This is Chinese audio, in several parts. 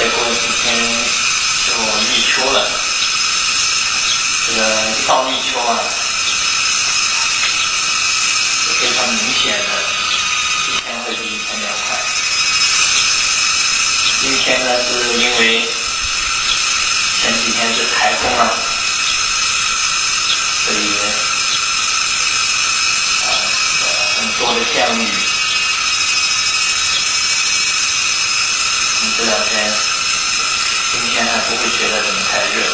再过几天就立秋了。这个一到立秋啊，就非常明显的，一天会比一天凉快。今天呢，是因为前几天是台风啊，所以很多的降雨。这两天今天还不会觉得怎么太热，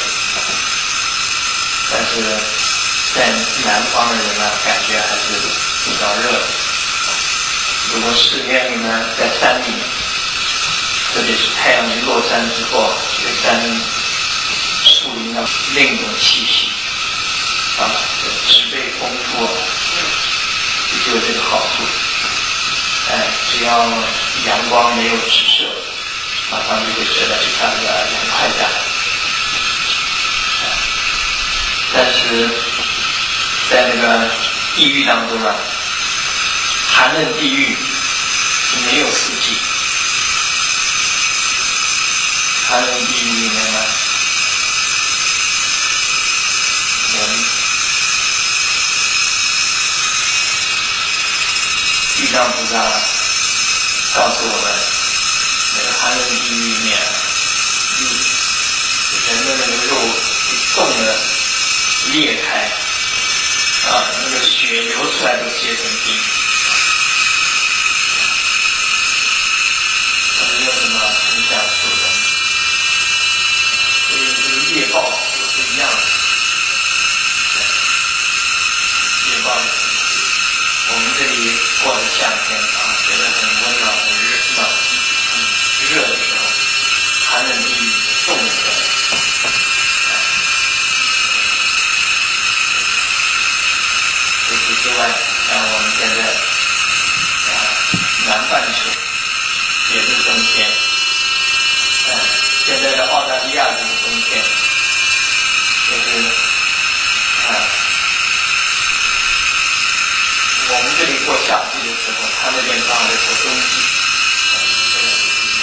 但是在南方的人呢，感觉还是比较热的。如果室院里呢，在山里，特别是太阳一落山之后，这个山树林上另一种气息啊，植被丰富啊，就有这个好处。只要阳光没有直射，马上就会觉得一下子凉快下来。但是在那个地狱当中啊，寒冷地狱是没有四季。寒冷地狱里面呢，地藏菩萨告诉我们，那个寒冷地狱里面，人的那个肉冻了裂开，那个血流出来都结成冰。没有什么春夏秋冬，所以这个业报都是一样的。业报我们这里过了夏天啊，觉得很温暖、很热的时候，寒冷地狱冻出来。除此之外，像我们现在南半球也是冬天，现在的澳大利亚就是冬天，就是我们这里过夏季的时候，他那边刚好在过冬季，这个是不一样。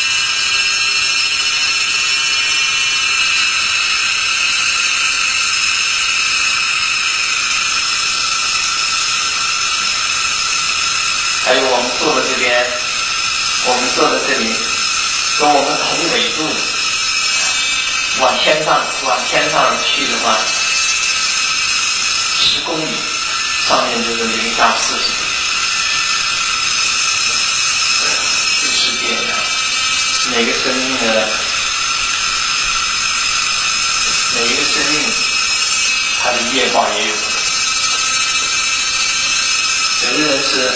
还有我们坐的这边，我们坐的这里，跟我们同纬度，往天上去的话，10公里。上面就是零下40度，这世界上每个生命它的业报也有不同。有的人是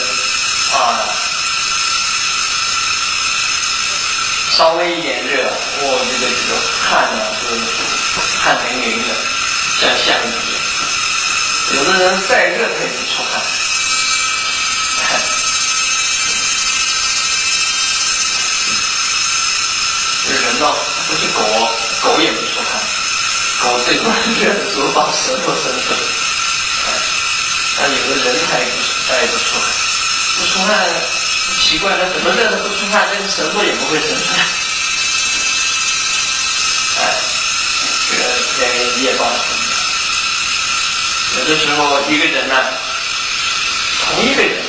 稍微一点热，这个汗就是汗淋淋的，像下雨一样。有的人再热他也不出汗，这人呢，不是狗也不出汗，狗最多热的时候把舌头伸出来，但有的人他也不出汗，不出汗奇怪了，怎么热的不出汗，但是舌头也不会伸出来，这个跟业报不一样。有的时候一个人呢，同一个人，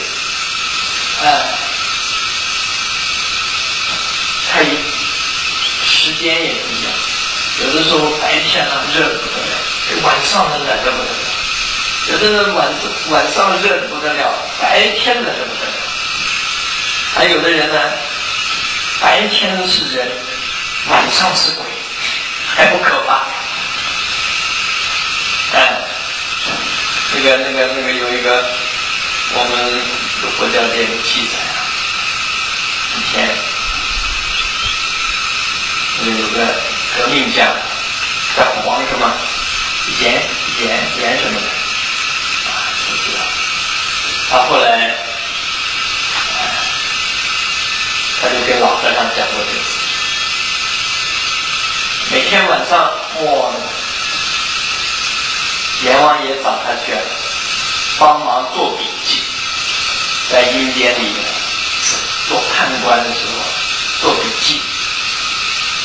他时间也不一样。有的时候白天呢热得不得了，晚上呢冷得不得了；有的人晚上热得不得了，白天冷得不得了。还有的人呢，白天是人，晚上是鬼，还不可怕。那个有一个我们佛教界有记载啊，以前有个革命家叫黄什么严什么的不知道，他后来他就跟老和尚讲过这个事情，每天晚上阎王爷找他去帮忙做笔记，在阴间里面做判官的时候做笔记，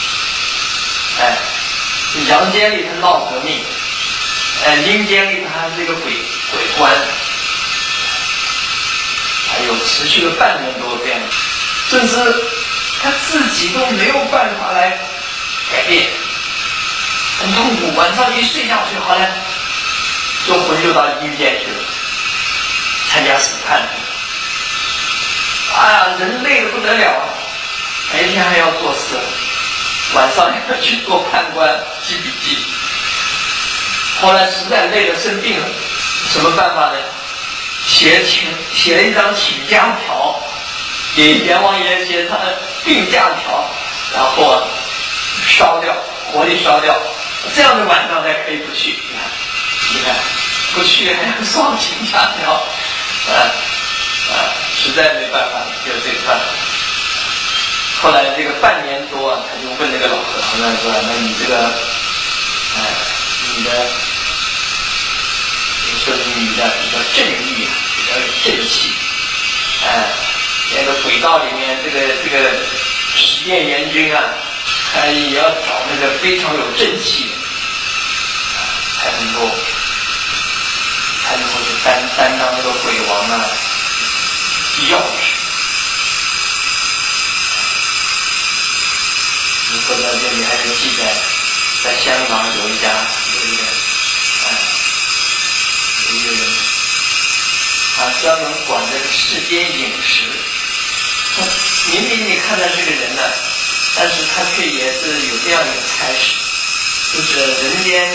阳间里他闹革命，阴间里他是一个鬼官，还有持续了半年多这样，甚至他自己都没有办法来改变，很痛苦。晚上一睡下去，好了，就魂就到阴间去了，参加审判。哎呀，人累得不得了啊！白天还要做事，晚上要去做判官记笔记。后来实在累得生病了，什么办法呢？写了一张请假条，给阎王爷写他的病假条，然后烧掉，火里烧掉，这样的晚上才可以不去。你看，不去还要烧请假条，实在没办法，就这个办法。后来这个半年多啊，他就问那个老和尚说：“那你这个，你的，说你的比较正义，比较有正气，那个轨道里面这个实验阎君啊，他也要找那个非常有正气的，才能够去担当那个鬼王啊要职。”说到这里还有记载，在香港有一个人，他专门管这个世间饮食。明明你看他这个人呢，但是他却也是有这样一个差事，就是人间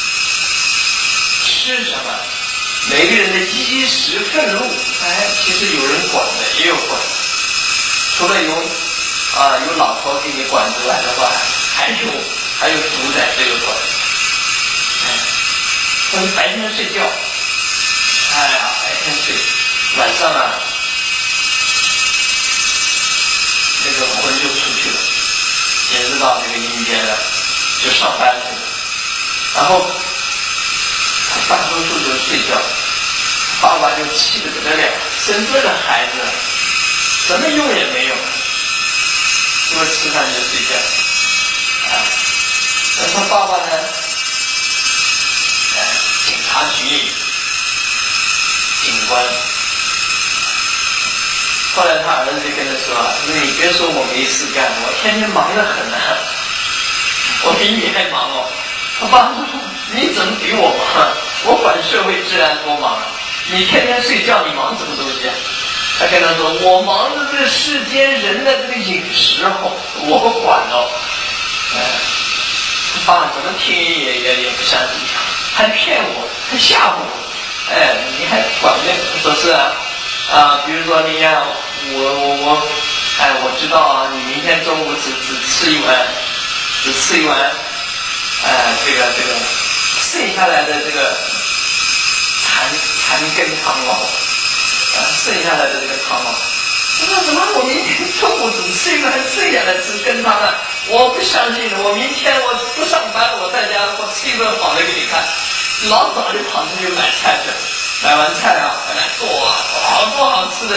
吃什么，每个人的衣食俸禄，其实有人管的，也有管的，除了有老婆给你管之外的话，还有主宰这个管。我们白天睡觉，白天睡，晚上啊，那个魂就出去了，也是到那个阴间了，就上班去了。然后他大多数就睡觉，爸爸就气得不得了，生这个孩子，什么用也没有。除了吃饭就睡觉，那他爸爸呢？警察局里警官。后来他儿子就跟他说：“你别说我没事干，我天天忙得很啊，我比你还忙哦。”他爸说：“你怎么比我忙？我管社会治安多忙，你天天睡觉，你忙什么东西啊？”他跟他说：“我忙着这个世间人的这个饮食我管哦。”他爸怎么听也不相信，还骗我，还吓唬我。你还管那个？说是比如说你看我知道啊，你明天中午只吃一碗，这个剩下来的这个残羹汤哦。剩下来的这个汤啊，我说怎么我明天中午只吃一碗剩下来吃羹汤啊？我不相信的，我明天我不上班，我在家我吃一顿好的给你看。老早就跑出去买菜去了，买完菜啊回来做好多好吃的，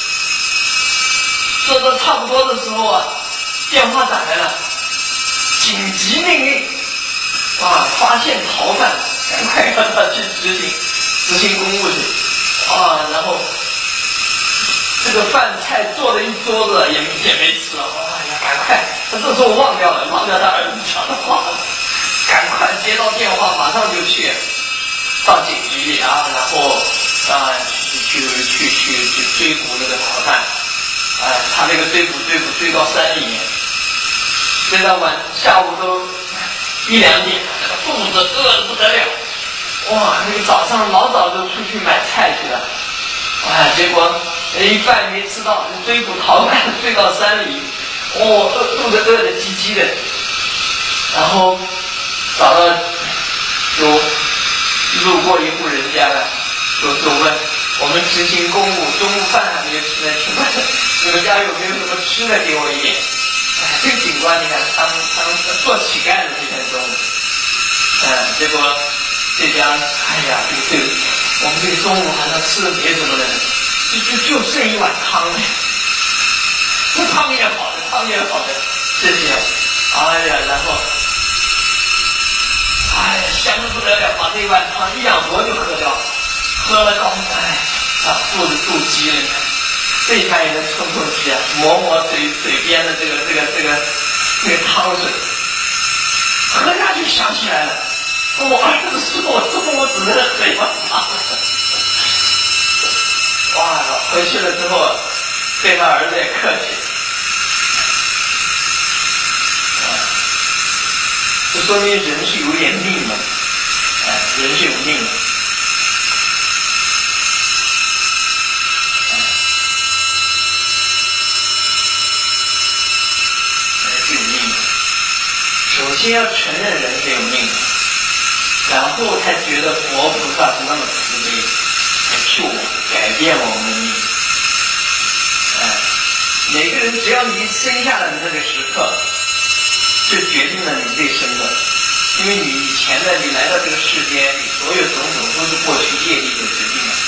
做到差不多的时候啊，电话打来了，紧急命令发现逃犯，赶快让他去执行公务去。然后这个饭菜做了一桌子也没吃了，赶快！他这时候忘掉他儿子讲的话，赶快接到电话，马上就去到警局里然后去追捕那个逃犯。他那个追捕追到山里面，追到下午都1-2点，肚子饿得不得了。那个早上老早就出去买菜去了，结果一饭没吃到，追捕逃犯追到山里，肚子饿得唧唧的，然后找到就路过一户人家了，就问我们执行公务，中午饭还没有吃呢，请问你们家有没有什么吃的给我一点？这个警官你看当做乞丐的这天中午，结果这家我们这个中午好像吃的没什么了，就剩一碗汤了，这汤也好的，这些，然后一仰脖就喝掉，喝了告诉他，哎，肚子肚饥了，这一下也能冲气啊，抹抹嘴边的这个汤水，喝下去想起来了，我儿子说我中午只能喝一碗汤。哇，回去了之后对他儿子也客气，这说明人是有点命的，人是有命的。首先要承认人是有命的，然后才觉得佛菩萨是那么慈悲，来救我们，改变我们的命。每个人只要你生下来的那个时刻，就决定了你这生的，因为你以前的你来到这个世间，你所有种种都是过去业力所决定的。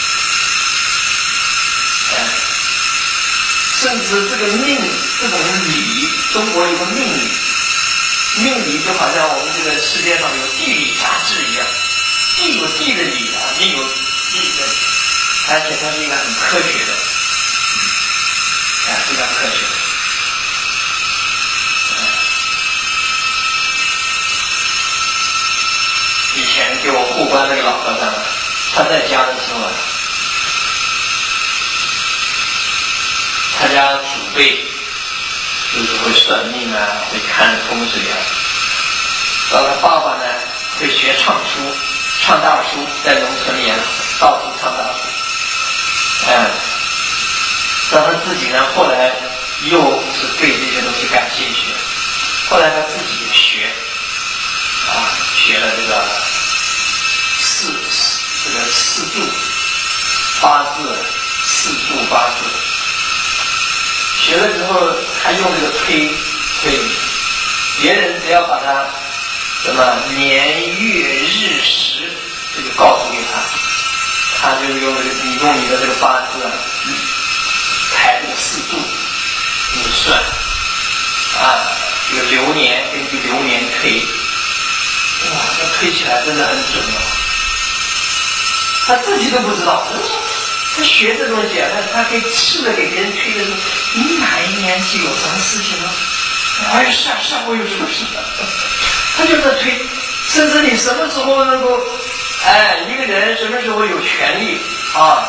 甚至这个命这种理，中国有个命理。命理就好像我们这个世界上有地理杂志一样，地有地的理啊，命有地的理，而且它是一个很科学的，非常科学的。以前给我护关那个老和尚，他在家的时候，他家祖辈就是会算命啊，会看风水啊。然后他爸爸呢，会学唱书，唱大书，在农村里到处唱大书。然后他自己呢，后来又是对这些东西感兴趣，后来他自己也学，学了这个四柱八字，四柱八字。学了之后，他用这个推，别人只要把他什么年月日时这个告诉给他，他就用你的这个八字排这个四柱，你算这个流年根据流年推，哇，这推起来真的很准哦。他自己都不知道。他学这东西他可以试着给别人推的时候，你哪一年是有什么事情呢？下回有什么事？他就在推，甚至你什么时候能够，一个人什么时候有权利啊？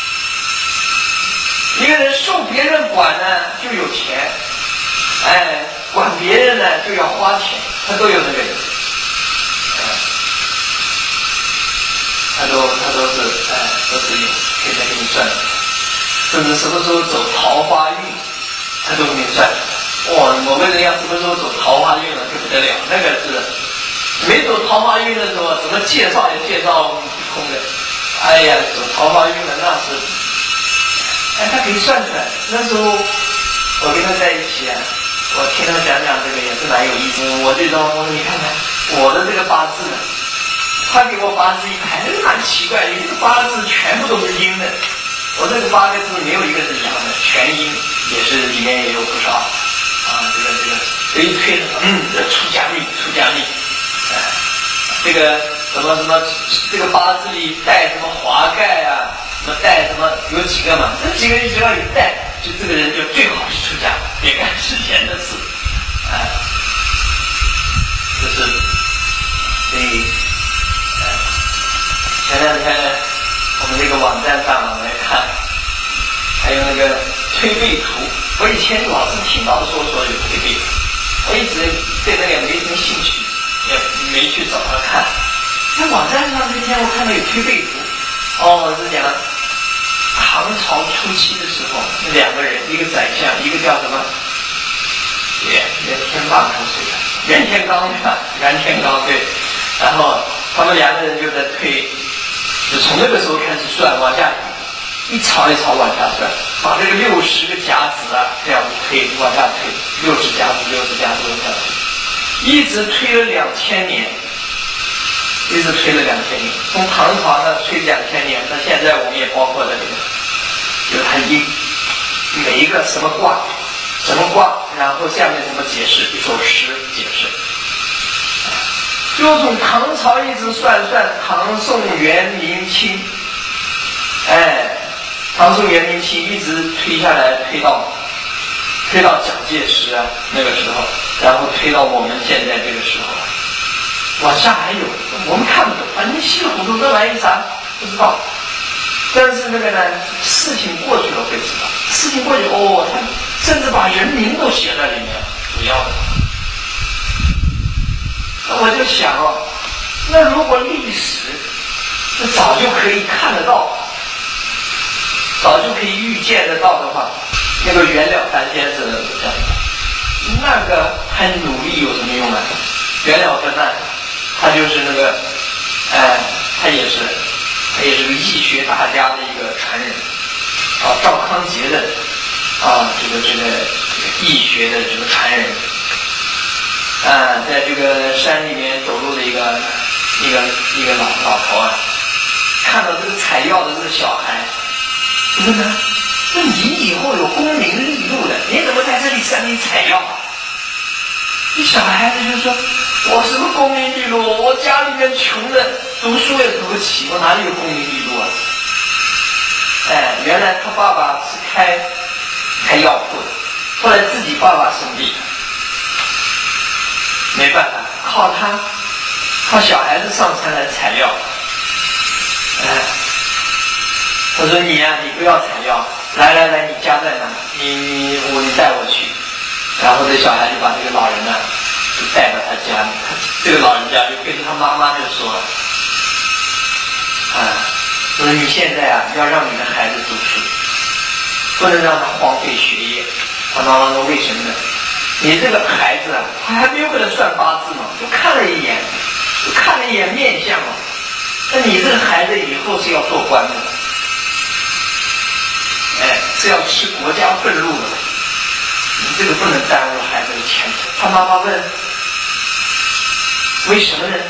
一个人受别人管呢就有钱，管别人呢就要花钱，他都有这个人，他都是有。可以再给你算，甚至什么时候走桃花运，他都给你算。哇，某个人要什么时候走桃花运了就不得了，那个是没走桃花运的时候，怎么介绍也介绍不通的。走桃花运了那是，他可以算出来。那时候我跟他在一起我听他讲这个也是蛮有意思。我说你看看我的这个八字呢。他给我八字一排，蛮奇怪，你这个八字全部都是阴的，我这个8个字没有一个是阳的，全阴，也是里面也有不少这一推出家命，这个什么这个八字里带什么华盖什么带什么有几个嘛，这几个只要有带，就这个人就最好是出家，别干之前的事，就是所以。前两天我们这个网站上我来看，还有那个推背图。我以前老是听到说有推背图，我一直对那个没什么兴趣，也没去找他看。在网站上这天我看到有推背图，是讲唐朝初期的时候，两个人，一个宰相，一个叫什么袁天罡还是谁？袁天罡对，然后他们两个人就在推。就从那个时候开始算，往下一槽一槽往下算，把这个60个甲子这样推往下推，60甲子往下推，一直推了2000年，从唐朝呢推2000年，到现在我们也包括在里面，就是它每一个什么卦，然后下面什么解释，一首诗解释。 就从唐朝一直算唐宋元明清，唐宋元明清一直推下来，推到蒋介石啊那个时候，然后推到我们现在这个时候，往下还有我们看不懂，反正稀里糊涂这玩意啥不知道。但是那个呢，事情过去了会知道，事情过去他甚至把人名都写在里面，主要的。那我就想那如果历史那早就可以看得到，早就可以预见得到的话，那个袁了凡先生那个还努力有什么用啊？袁了凡呢，他就是那个他也是个易学大家的一个传人赵康节的这个易学的这个传人在这个山里面走路的一个老头看到这个采药的这个小孩，问他：“那你以后有功名利禄的，你怎么在这里山里采药？”这小孩子就说：“我什么功名利禄？我家里面穷的，读书也读不起，我哪里有功名利禄啊？”原来他爸爸是开药铺的，后来自己爸爸生病了，没办法，靠小孩子上山来采药。他说：“你不要采药，来，你家在哪？你带我去。”然后这小孩就把这个老人就带到他家里，这个老人家就跟他妈妈就说了：“说你现在要让你的孩子读书，不能让他荒废学业。”他妈妈说：“为什么呢？你这个孩子他还没有给他算八字嘛，就看了一眼面相嘛。那你这个孩子以后是要做官的，是要吃国家俸禄的，你这个不能耽误孩子的前途。”他妈妈问：“为什么呢？”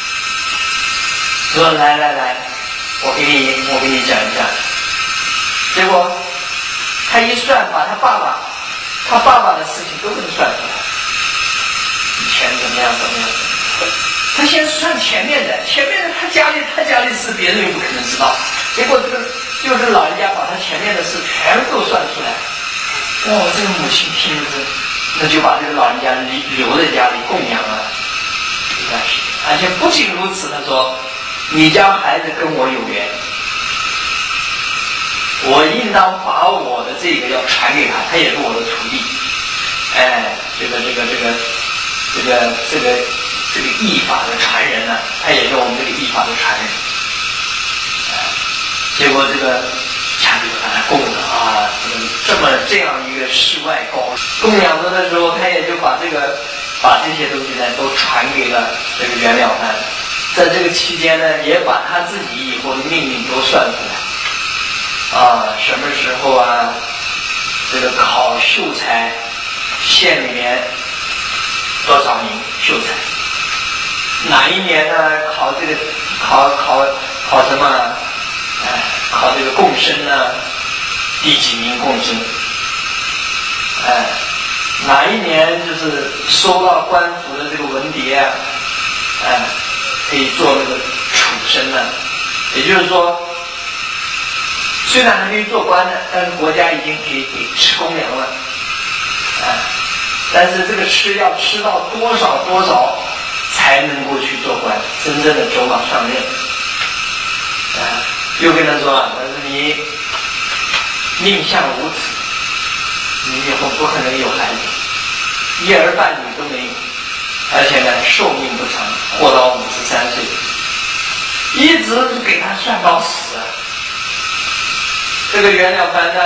说：“来，我给你讲一讲。”结果他一算，把他爸爸的事情都能算出来，以前怎么样。他先算前面的他家里事别人又不可能知道，结果就是老人家把他前面的事全部都算出来。这个母亲听了那就把这个老人家留在家里供养了一段时间。而且不仅如此，他说：“你家孩子跟我有缘，我应当把我的这个要传给他，他也是我的徒弟。这个艺法的传人他也是我们这个艺法的传人。”结果这个家里把他供了这样一个世外高人，供养着的时候，他也就把这些东西都传给了这个袁了凡。在这个期间也把他自己以后的命运都算出来。什么时候这个考秀才，县里面多少名秀才？哪一年考这个考什么？考这个贡生第几名贡生？哪一年就是收到官府的这个文牒可以做那个处生也就是说，虽然还没做官但是国家已经给吃公粮了。但是这个吃要吃到多少才能够去做官，真正的走马上任。又跟他说：“但是你命相无子，你以后不可能有孩子，一儿半女都没有，而且寿命不长，活到53岁，一直给他算到死。”这个袁了凡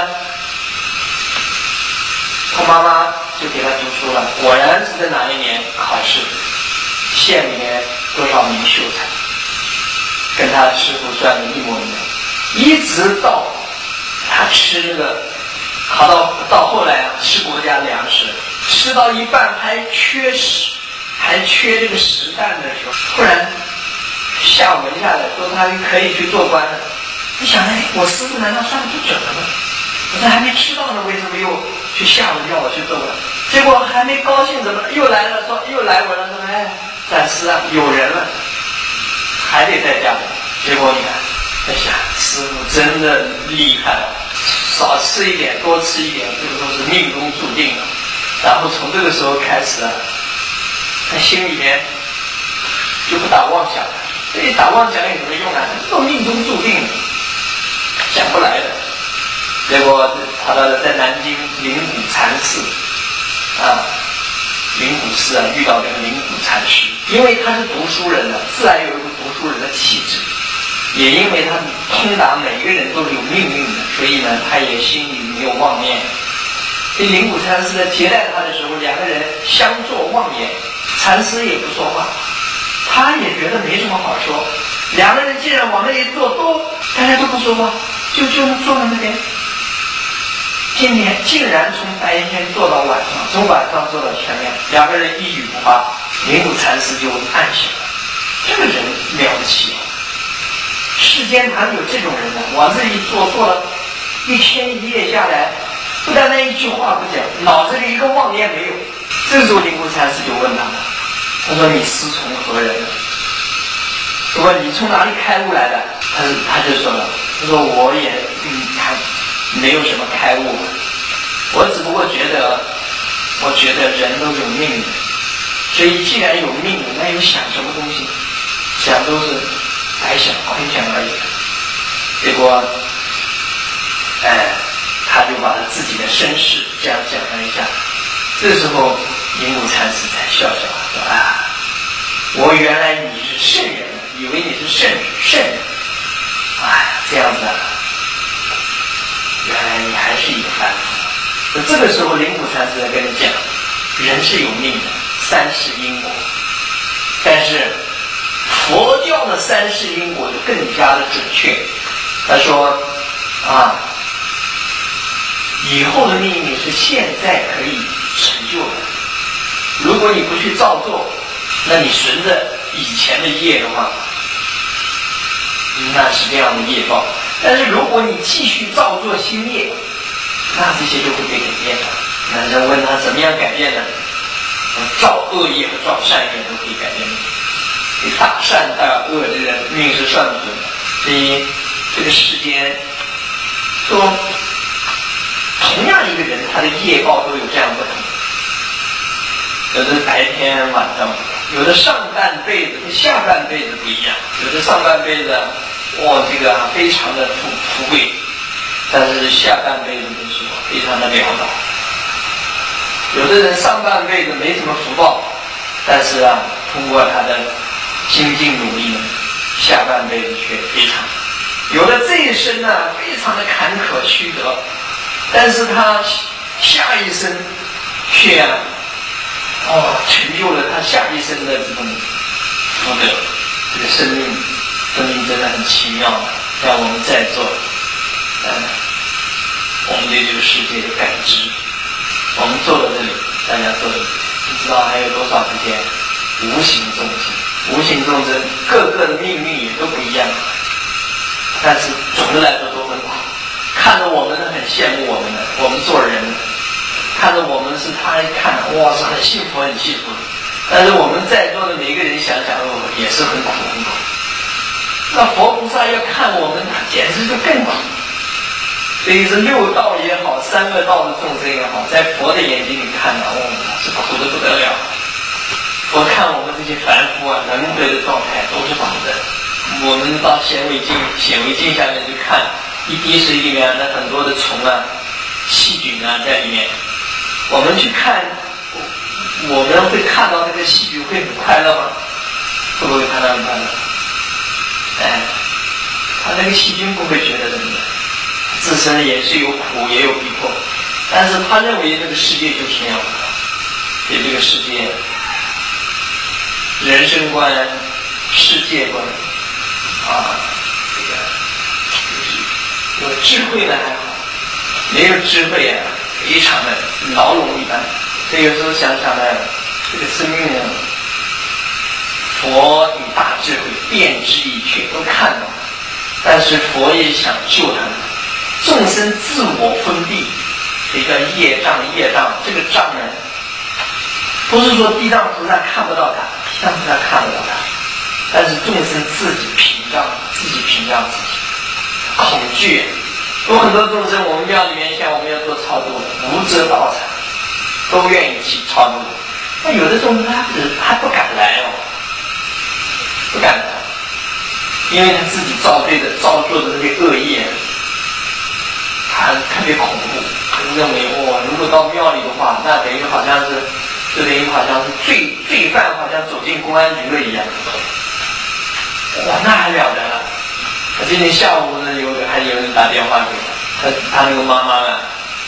他妈妈就给他读书了，果然是在哪一年考试，县里面多少名秀才，跟他师傅算的一模一样。一直到他吃那个考到后来吃国家粮食，吃到一半还缺这个实弹的时候，突然下文下来说他可以去做官了。你想我师傅难道算的不准了吗？我这还没吃到呢，为什么又去下文叫我去做官？结果还没高兴，怎么又来了？说又来文了，说暂师啊，有人了，还得在家里。结果你看，在想师傅真的厉害了，少吃一点，多吃一点，这个都是命中注定的。然后从这个时候开始啊，他心里面就不打妄想了。所以打妄想有什么用啊？这都命中注定的，想不来的。结果他在南京灵谷禅寺啊，灵谷寺啊，遇到这个灵谷禅师，因为他是读书人呢，自然有一个读书人的气质，也因为他通达每个人都是有命运的，所以呢，他也心里没有妄念。这灵谷禅师在接待他的时候，两个人相坐望言，禅师也不说话，他也觉得没什么好说。两个人既然往那里坐，大家都不说话，就坐在那边。今年竟然从白天坐到晚上，从晚上坐到天亮，两个人一语不发。灵谷禅师就暗想了，这个人了不起啊！世间哪有这种人呢？往这里坐了1天1夜下来，不但那一句话不讲，脑子里一个妄念没有。这时候灵谷禅师就问他了，他说：“你师从何人？说你从哪里开悟来的？”他就说了，他说：“我也没有什么开悟，我只不过觉得人都有命的，所以既然有命，那又想什么东西？想都是白想空想而已。”结果，他就把他自己的身世这样讲了一下。这时候，灵谷禅师才笑笑说：“啊，我原来你是圣人，以为你是圣人，这样子啊。原来你还是一个凡夫。”这个时候灵谷禅师在跟你讲，人是有命的，3世因果。但是佛教的3世因果就更加的准确。他说以后的命运是现在可以成就的。如果你不去照做，那你顺着以前的业的话，那是这样的业报。但是如果你继续照做新业，那这些就会被改变了。那人问他怎么样改变呢？造恶业和造善业都可以改变的。你大善大恶的人命是算不准的。所以这个世间说，同样一个人他的业报都有这样不同，有的白天晚上不一样，有的上半辈子和下半辈子不一样，有的上半辈子这个非常的富贵，但是下半辈子的时候非常的潦倒。有的人上半辈子没什么福报，但是通过他的精进努力呢，下半辈子却非常。有的这一生非常的坎坷曲折，但是他下一生却成就了他下一生的这种福德。这个生命真的很奇妙的。像我们在座我们对这个世界的感知，我们坐在这里，大家坐在这里，不知道还有多少这些无形众生，无形众生各个的命运也都不一样，但是总的来说都很苦。看着我们很羡慕我们的，我们做人看着我们是他一看是很幸福很幸福的，但是我们在座的每一个人想想也是很苦很苦。那佛菩萨要看我们，简直就更苦。所以是6道也好，3恶道的众生也好，在佛的眼睛里看是苦的不得了。佛看我们这些凡夫轮回的状态都是苦的。我们到显微镜下面去看，一滴水里面那很多的虫细菌在里面，我们去看，我们会看到那个细菌会很快乐吗？会不会看到很快乐？他那个细菌不会觉得怎么样，自身也是有苦也有逼迫，但是他认为这个世界就是那样的。所以这个世界人生观世界观有智慧呢还好，没有智慧非常的牢笼一般。所以有时候想想这个生命佛以大智慧遍知一切，都看到，但是佛也想救他们。众生自我封闭，这个业障，这个障不是说地藏菩萨看不到他， 但是他看不到他。但是众生自己屏障自己，恐惧。有很多众生，我们庙里面像我们要做超度，无遮道场都愿意去超度。那有的众生他不敢来哦，不敢来，因为他自己造作的那些恶业，他特别恐怖，认为如果到庙里的话，那等于好像是罪犯好像走进公安局了一样。那还了得了！今天下午呢，还有人打电话给我，他那个妈妈呢，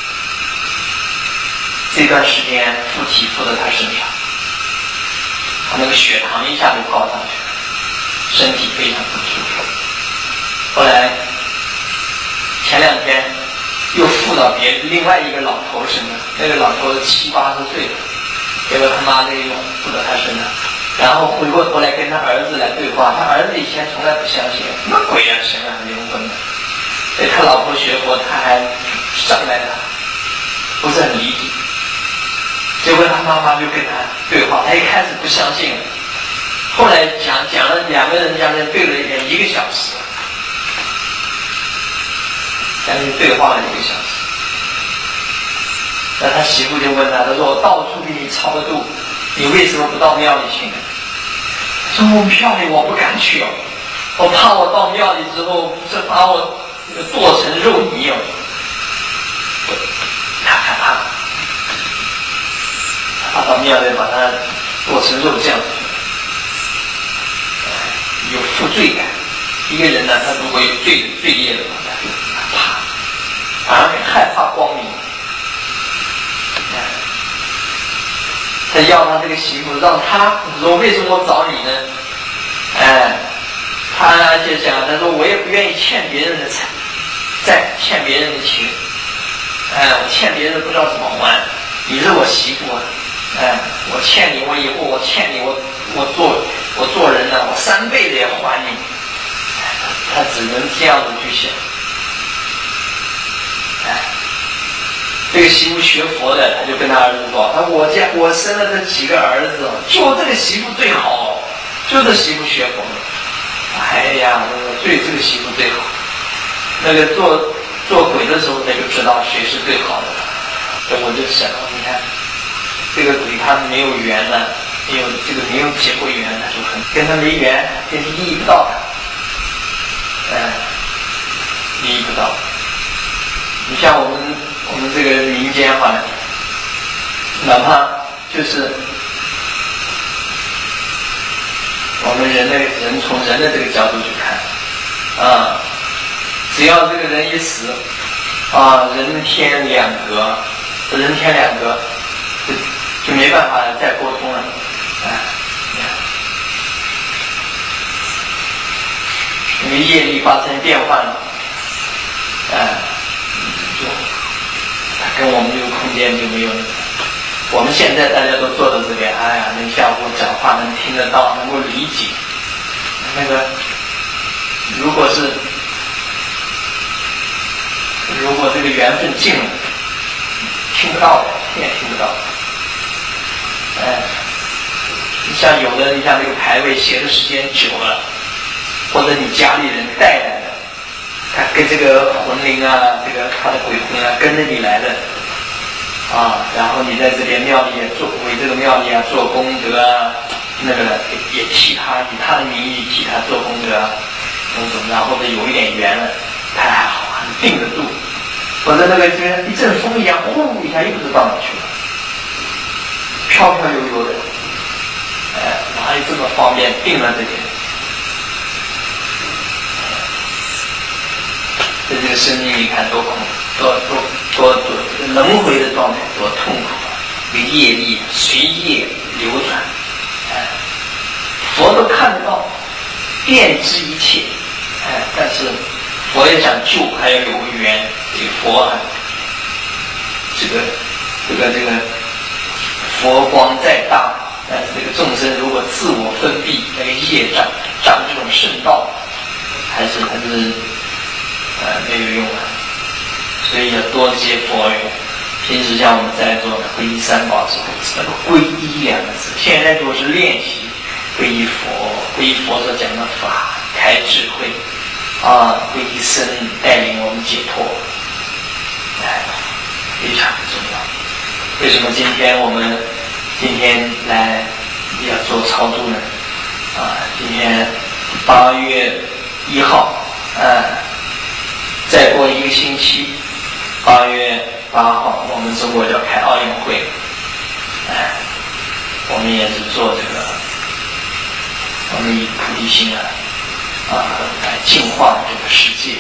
这段时间附体附在他身上，他那个血糖一下就高上去了，身体非常不舒服。后来前2天又附到另外一个老头身上，那个老头70、80岁了，结果他妈那个又附到他身上。然后回过头来跟他儿子来对话，他儿子以前从来不相信，什么鬼啊，神啊，灵魂的。所以他老婆学佛，他还上来了，不是很理解。结果他妈妈就跟他对话，他一开始不相信，后来讲了2个人将近对了1个小时，将近对话了1个小时。那他媳妇就问他，他说我到处给你超度，你为什么不到庙里去呢？说我庙里我不敢去哦，我怕我到庙里之后，这把我剁成肉泥哦。他害怕，他到庙里把他剁成肉酱，有负罪感。一个人呢，他如果有罪业的话，他就怕，反而很害怕光明。他要他这个媳妇，让他说为什么我找你呢？他就讲，他说我也不愿意欠别人的债，欠别人的情，我欠别人不知道怎么还，你是我媳妇啊，我欠你，我以后我欠你，我做人呢，我3辈子也还你，他只能这样子去想。这个媳妇学佛的，他就跟他儿子说：“他我生了这几个儿子，就这个媳妇最好，就这媳妇学佛的。哎呀，这个媳妇最好。那个做鬼的时候，他就知道谁是最好的。所以我就想，你看这个鬼他没有缘呢，没有结过缘，他就跟他没缘，跟利益不到他，利益不到。你像我们这个民间话呢，哪怕就是我们从人的这个角度去看，只要这个人一死，人天两隔，就没办法再沟通了，因为业力发生变换了，跟我们这个空间就没有。我们现在大家都坐在这边，能相互讲话，能听得到，能够理解。那个，如果这个缘分尽了，听不到的，听也听不到。你像有的，你像这个牌位写的时间久了，或者你家里人带来的。他跟这个魂灵啊，这个他的鬼魂啊，跟着你来的，然后你在这边庙里也为这个庙里做功德啊，那个也替他以他的名义替他做功德啊，然后呢有一点缘了，他还好，定得住，否则那个一阵风一样，呼一下又不知道哪去了，飘飘悠悠的，哪有这么方便定了这些？在这个生命里看多轮回的状态多痛苦啊！这个业力随业流转，佛都看得到，遍知一切，但是佛要想救，还要有缘。这个佛这个佛光再大，但是这个众生如果自我封闭，那个业障这种圣道，还是没有用啊，所以要多结佛缘。平时像我们在座的皈依三宝之后，那个皈依2个字，现在都是练习， 皈依佛，皈依佛所讲的法，开智慧啊，皈依僧带领我们解脱，非常重要。为什么我们今天来要做超度呢？今天8月1号，再过1个星期，8月8号，我们中国要开奥运会，我们也是做这个，我们以菩提心来净化这个世界，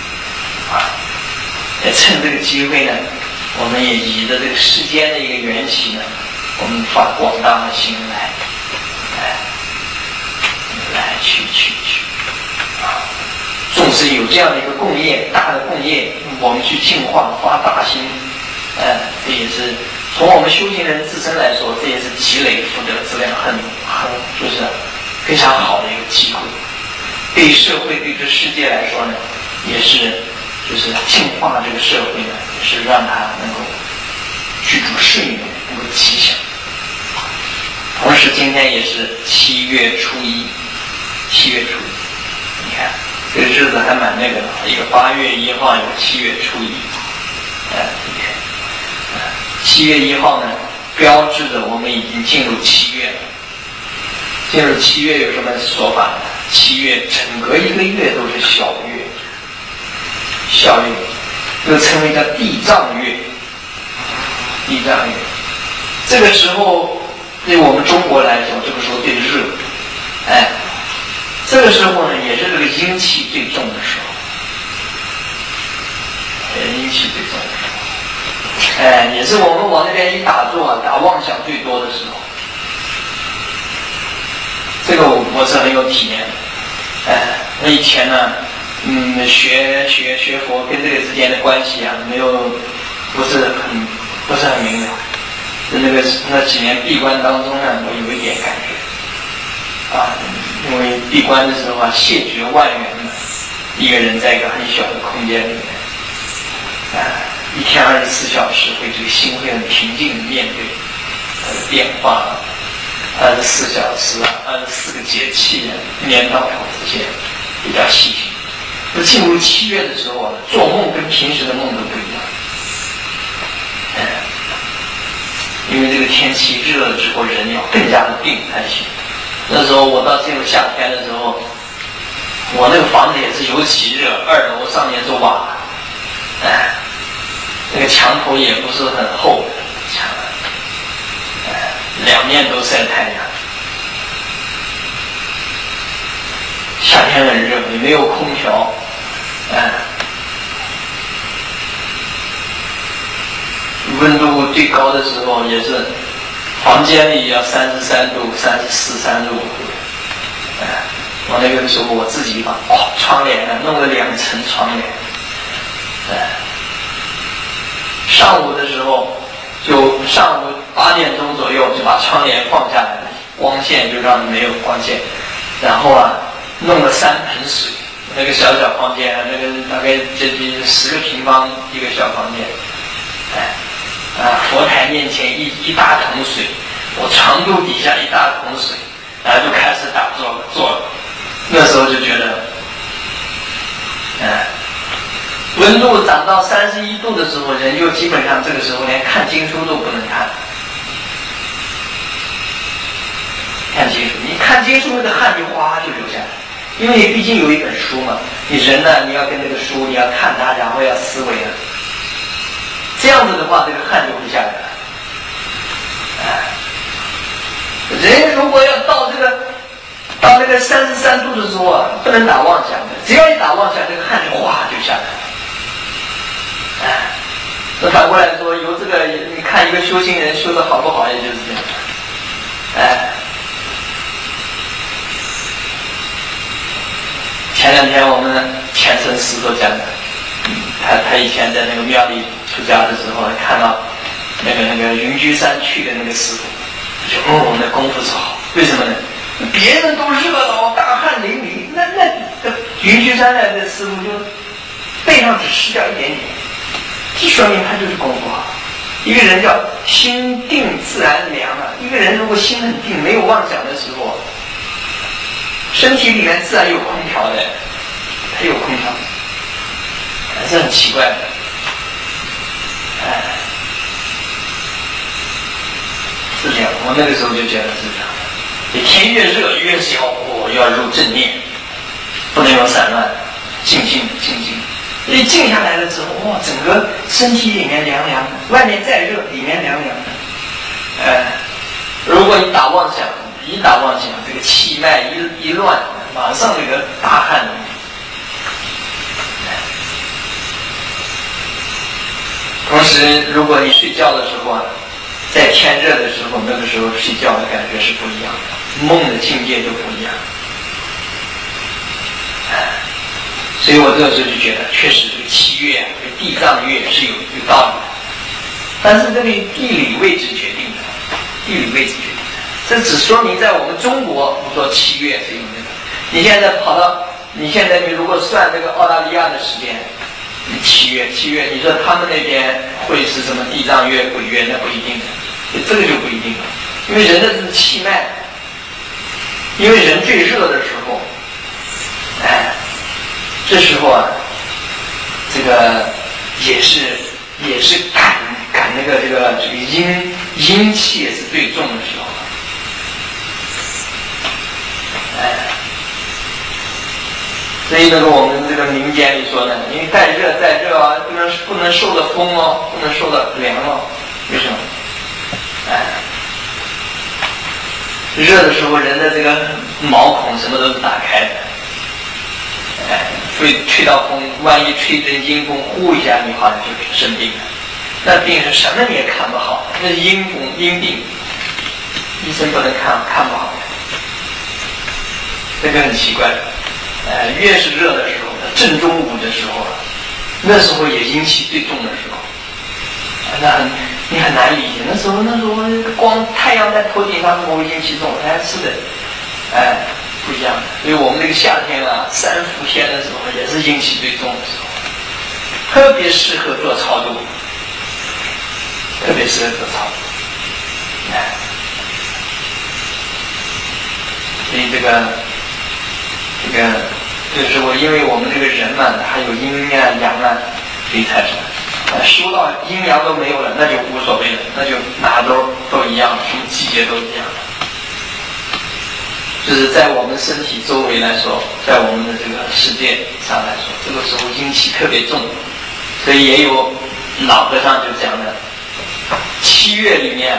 也趁这个机会呢，我们也以着这个世间的一个缘起呢，我们发广大的心来去纵使有这样的一个共业，大的共业，我们去净化发大心，这也是从我们修行人自身来说，这也是积累福德质量很就是非常好的一个机会。对于社会，对这世界来说呢，也是就是净化这个社会呢，也是让它能够居住顺缘，能够吉祥。同时今天也是7月初一，你看这个日子还蛮那个的，一个8月1号，一个7月初一，7月1号呢，标志着我们已经进入7月了。进入7月有什么说法呢？7月整个一个月都是小月，又称为叫地藏月。这个时候对我们中国来说，这个时候最热，这个时候呢，也是这个阴气最重的时候，也是我们往那边一打坐打妄想最多的时候。这个我是很有体验的。我以前呢，学佛跟这个之间的关系不是很明了。那几年闭关当中呢，我有一点感觉因为闭关的时候谢绝万缘嘛，一个人在一个很小的空间里面，一天24小时这个心会很平静的面对它的变化，24小时24个节气一年到头之间比较细心。那进入7月的时候做梦跟平时的梦都不一样。因为这个天气热了之后，人要更加的定才行。那时候我到进入夏天的时候，我那个房子也是尤其热，2楼上面是瓦，那个墙头也不是很厚的墙，两面都晒太阳。夏天很热，也没有空调，温度最高的时候也是房间里要33度、34、35度。我那个时候我自己把窗帘弄了2层窗帘。上午的时候，就上午8点钟左右就把窗帘放下来了，光线就让没有光线，然后弄了3盆水。那个小房间，那个大概接近10个平方一个小房间。佛台面前一大桶水，我床肚底下一大桶水，然后就开始打坐了。那时候就觉得，温度涨到31度的时候，人就基本上这个时候连看经书都不能看。看经书，你看经书那个汗就哗就流下来，因为你毕竟有一本书嘛，你人呢，你要跟这个书，你要看它，然后要思维了。这样子的话，这个汗就会下来了。人如果要到那个33度的时候不能打妄想的，只要一打妄想，这个汗就哗就下来了。那反过来说，由这个你看一个修行人修得好不好，也就是这样。前2天我们虔诚师都讲的，他以前在那个庙里出家的时候，看到那个云居山去的那个师傅，就那功夫是好，为什么呢？别人都热闹，大汗淋漓，那云居山来的师傅就背上只湿掉一点点，这说明他就是功夫好。一个人叫心定自然凉一个人如果心很定，没有妄想的时候， 身体里面自然有空调的，它有空调，还是很奇怪的。是这样，我那个时候就觉得是这样。你天越热越是要入正念，不能有散乱，静。一静下来了之后，整个身体里面凉凉，外面再热，里面凉凉的。如果你打妄想，这个气脉一乱，马上这个大汗。同时，如果你睡觉的时候在天热的时候，那个时候睡觉的感觉是不一样的，梦的境界就不一样。所以我这个时候就觉得，确实这个七月这个地藏月是有道理的，但是这个地理位置决定的，这只说明在我们中国，不说七月是有那个。你现在你如果算这个澳大利亚的时间，七月，你说他们那边会是什么地藏月、鬼月？那不一定的，这个就不一定了，因为人的这个气脉，因为人最热的时候，这时候这个也是赶那个这个阴气也是最重的时候，所以这个我们这个民间里说呢，因为再热不能受的风不能受的凉为什么？热的时候人的这个毛孔什么都是打开的。吹到风，万一吹着阴风呼一下，你好像就生病了。那病是什么你也看不好，那是阴病，医生不能看不好。这个很奇怪的。越是热的时候，正中午的时候，那时候也阴气最重的时候，你很难理解。那时候光太阳在头顶上，怎么会阴气重？是的，不一样的。所以我们这个夏天三伏天的时候，也是阴气最重的时候，特别适合做超度，所以这个就是因为我们这个人还有阴阳所以才修到阴阳都没有了，那就无所谓了，那就哪都一样，什么季节都一样。就是在我们身体周围来说，在我们的这个世界上来说，这个时候阴气特别重，所以也有老和尚就讲的，7月里面，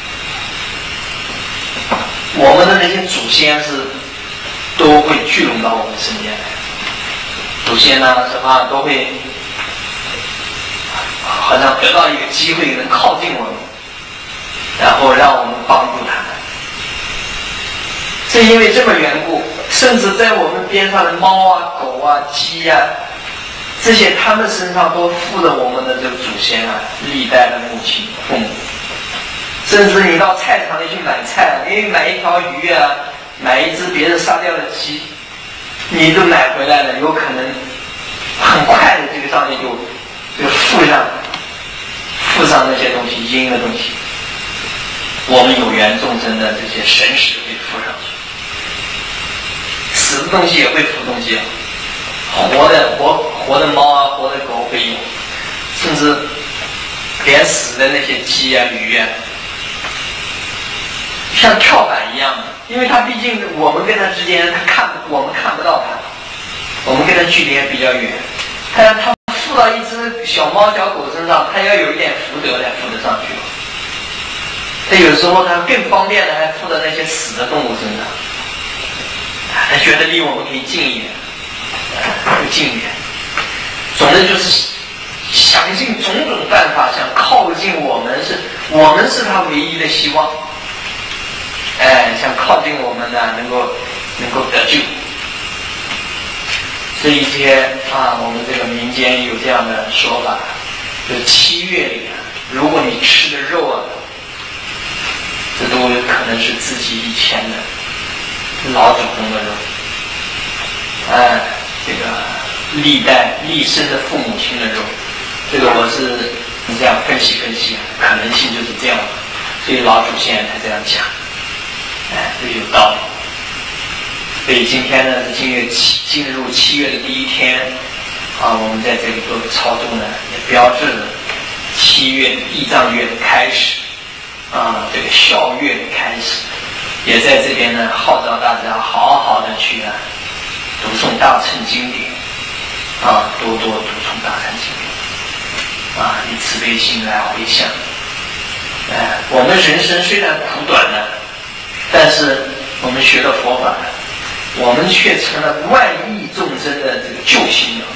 我们的那些祖先都会聚拢到我们身边来，祖先什么都会好像得到一个机会能靠近我们，然后让我们帮助他们。是因为这个缘故，甚至在我们边上的猫狗鸡这些他们身上都附着我们的这个祖先历代的母亲父母。甚至你到菜场里去买菜，因为买一条鱼买一只别人杀掉的鸡，你都买回来了，有可能很快的这个上面就附上那些东西，阴的东西，我们有缘众生的这些神识会附上去，死的东西也会附东西，活的猫活的狗会有，甚至连死的那些鸡鱼像跳板一样的，因为它毕竟我们跟它之间我们看不到它，我们跟它距离还比较远，它附到一只小猫小狗身上，它要有一点福德才附得上去。它有时候它更方便的还附到那些死的动物身上，它觉得离我们可以近一点，近一点。总之就是想尽种种办法想靠近我们是它唯一的希望。想靠近我们能够得救。所以我们这个民间有这样的说法，就是7月里如果你吃的肉这都有可能是自己以前的老祖宗的肉，这个历生的父母亲的肉，这个我是这样分析，可能性就是这样的，所以老祖先才这样讲。这有道理。 所以今天呢是进入7月的第一天啊，我们在这里做的操作呢，也标志着7月地藏月的开始啊，这个孝月的开始，也在这边呢号召大家好好的去读诵大乘经典啊，多多读诵大乘经典啊，以慈悲心来回向。我们人生虽然苦短呢，但是我们学了佛法，我们却成了万亿众生的这个救星了。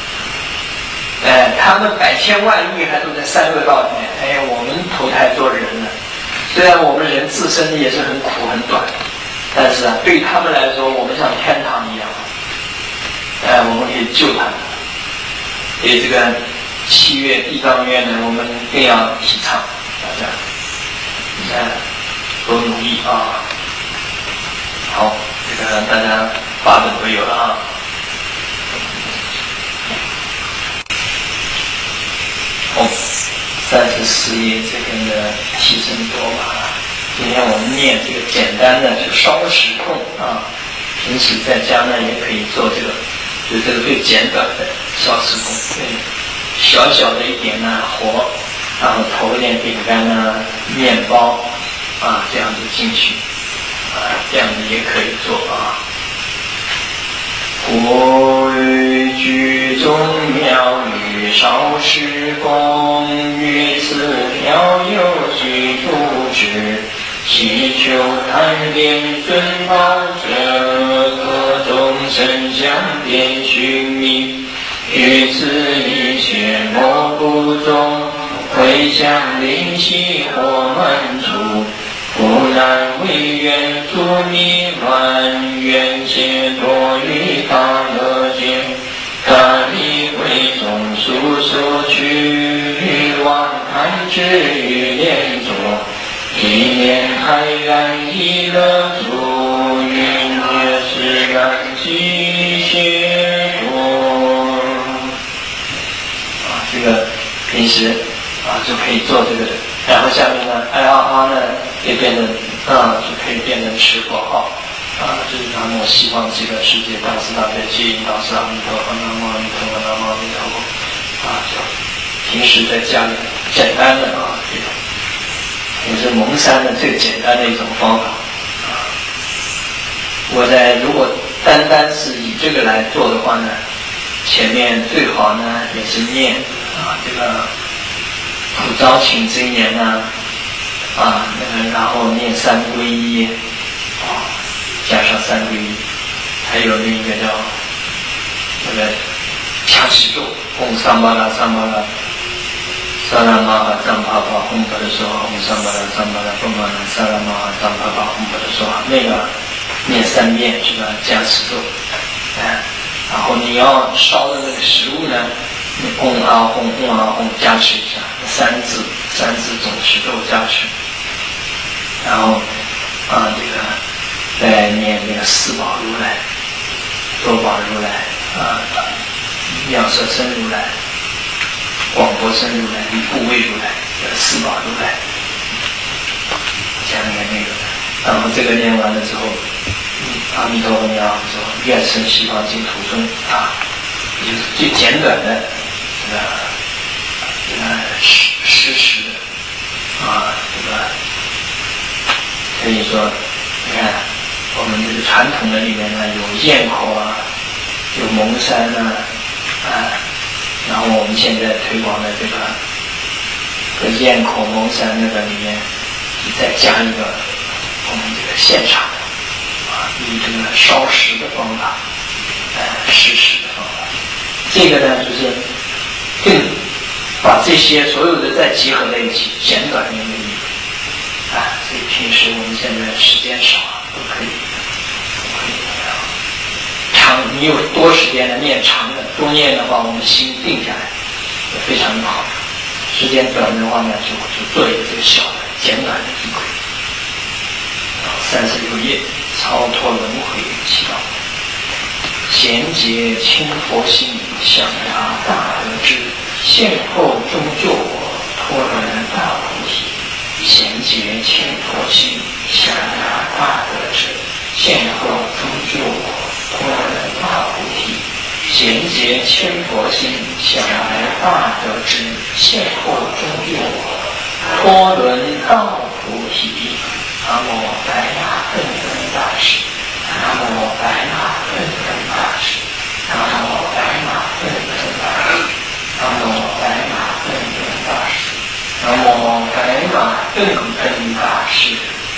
他们百千万亿还都在三恶道里面，我们投胎做人了。虽然我们人自身也是很苦很短，但是对他们来说，我们像天堂一样，我们可以救他们。所以这个7月地藏月呢，我们一定要提倡大家，多努力啊！好，这个大家发本都有了啊。34页这边的提升多嘛。今天我们念这个简单的就烧石供啊，平时在家呢也可以做这个，就这个最简短的烧石供，小小的一点呢火，然后投一点饼干呢、面包啊，这样子进去啊，这样子也可以做啊。国于居中庙宇烧石供，于此飘有许图纸，祈求贪恋尊宝者，各众生相遍寻觅，于此一切莫不中，回向灵犀或满处，不然为愿助你满愿解脱于大乐界，大力为众数所取，往贪之于念作，一念泰然意乐足，云也是感激解脱。这个平时就可以做这个的，然后下面呢，呢也变成就可以变成持佛号就是南无西方极乐世界大慈大悲接引导师阿弥陀佛，南无阿弥陀佛，南无阿弥陀佛就平时在家里简单的这种也是蒙山的最简单的一种方法如果单单是以这个来做的话呢，前面最好呢也是念这个普招请真言然后念三皈依加上三皈依，还有另一个叫加持咒，嗡桑巴拉桑巴拉萨拉玛哈藏帕帕吽巴的说嗡桑巴拉桑巴拉嗡巴拉萨拉玛哈藏帕帕吽巴的说那个念3遍是吧？加持咒然后你要烧的那个食物呢，嗡啊吽嗡啊吽加持一下三字总持咒加持，然后再念这个四宝如来、多宝如来妙色身如来、广博身如来、护卫如来，四宝如来加念那个，然后这个念完了之后，阿弥陀佛念完之后，愿生西方净土中也就是最简短的施食可以说你看我们这个传统的里面呢，有堰口有蒙山然后我们现在推广的这个堰口蒙山那个里面再加一个我们这个现场以这个烧食的方法施食的方法，这个呢就是更把这些所有的再集合在一起，简短的一个意思所以平时我们现在时间少都可以长，你有多时间的念长的，多念的话我们心定下来也非常的好，时间短的话呢就做一个这个小的简短的仪轨36页超脱轮回祈祷，贤劫清佛心，向他大德智，现后终救我，脱轮大菩提。贤劫清佛心，向他大德智，现后终救我， 贤劫千佛心，想来大德之，现后中佑我，托轮道菩提。南无白马分分大士，南无白马分分大士，南无白马分分大士，南无白马分分大士，南无白马分分大士。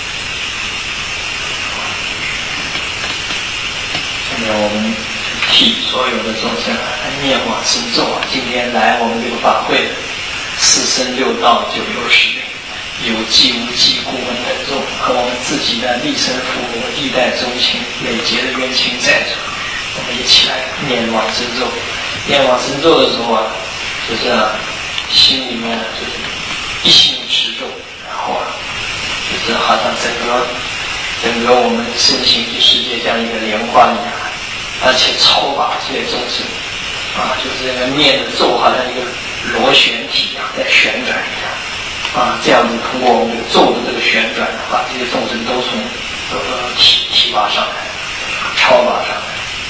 现在我们替所有的众生念往生咒啊！今天来我们这个法会的四生六道九流十类，有记无记故闻等众，和我们自己的立身父母、历代宗亲、累劫的冤亲债主，我们一起来念往生咒。念往生咒的时候啊，就是心里面就是一心持咒，然后就是好像整个我们身心的世界像一个莲花一样，而且超拔这些众生啊，就是这个念的咒好像一个螺旋体一样在旋转一样啊，这样子通过我们咒的这个旋转的话，这些众生都从提拔上来，超拔上来。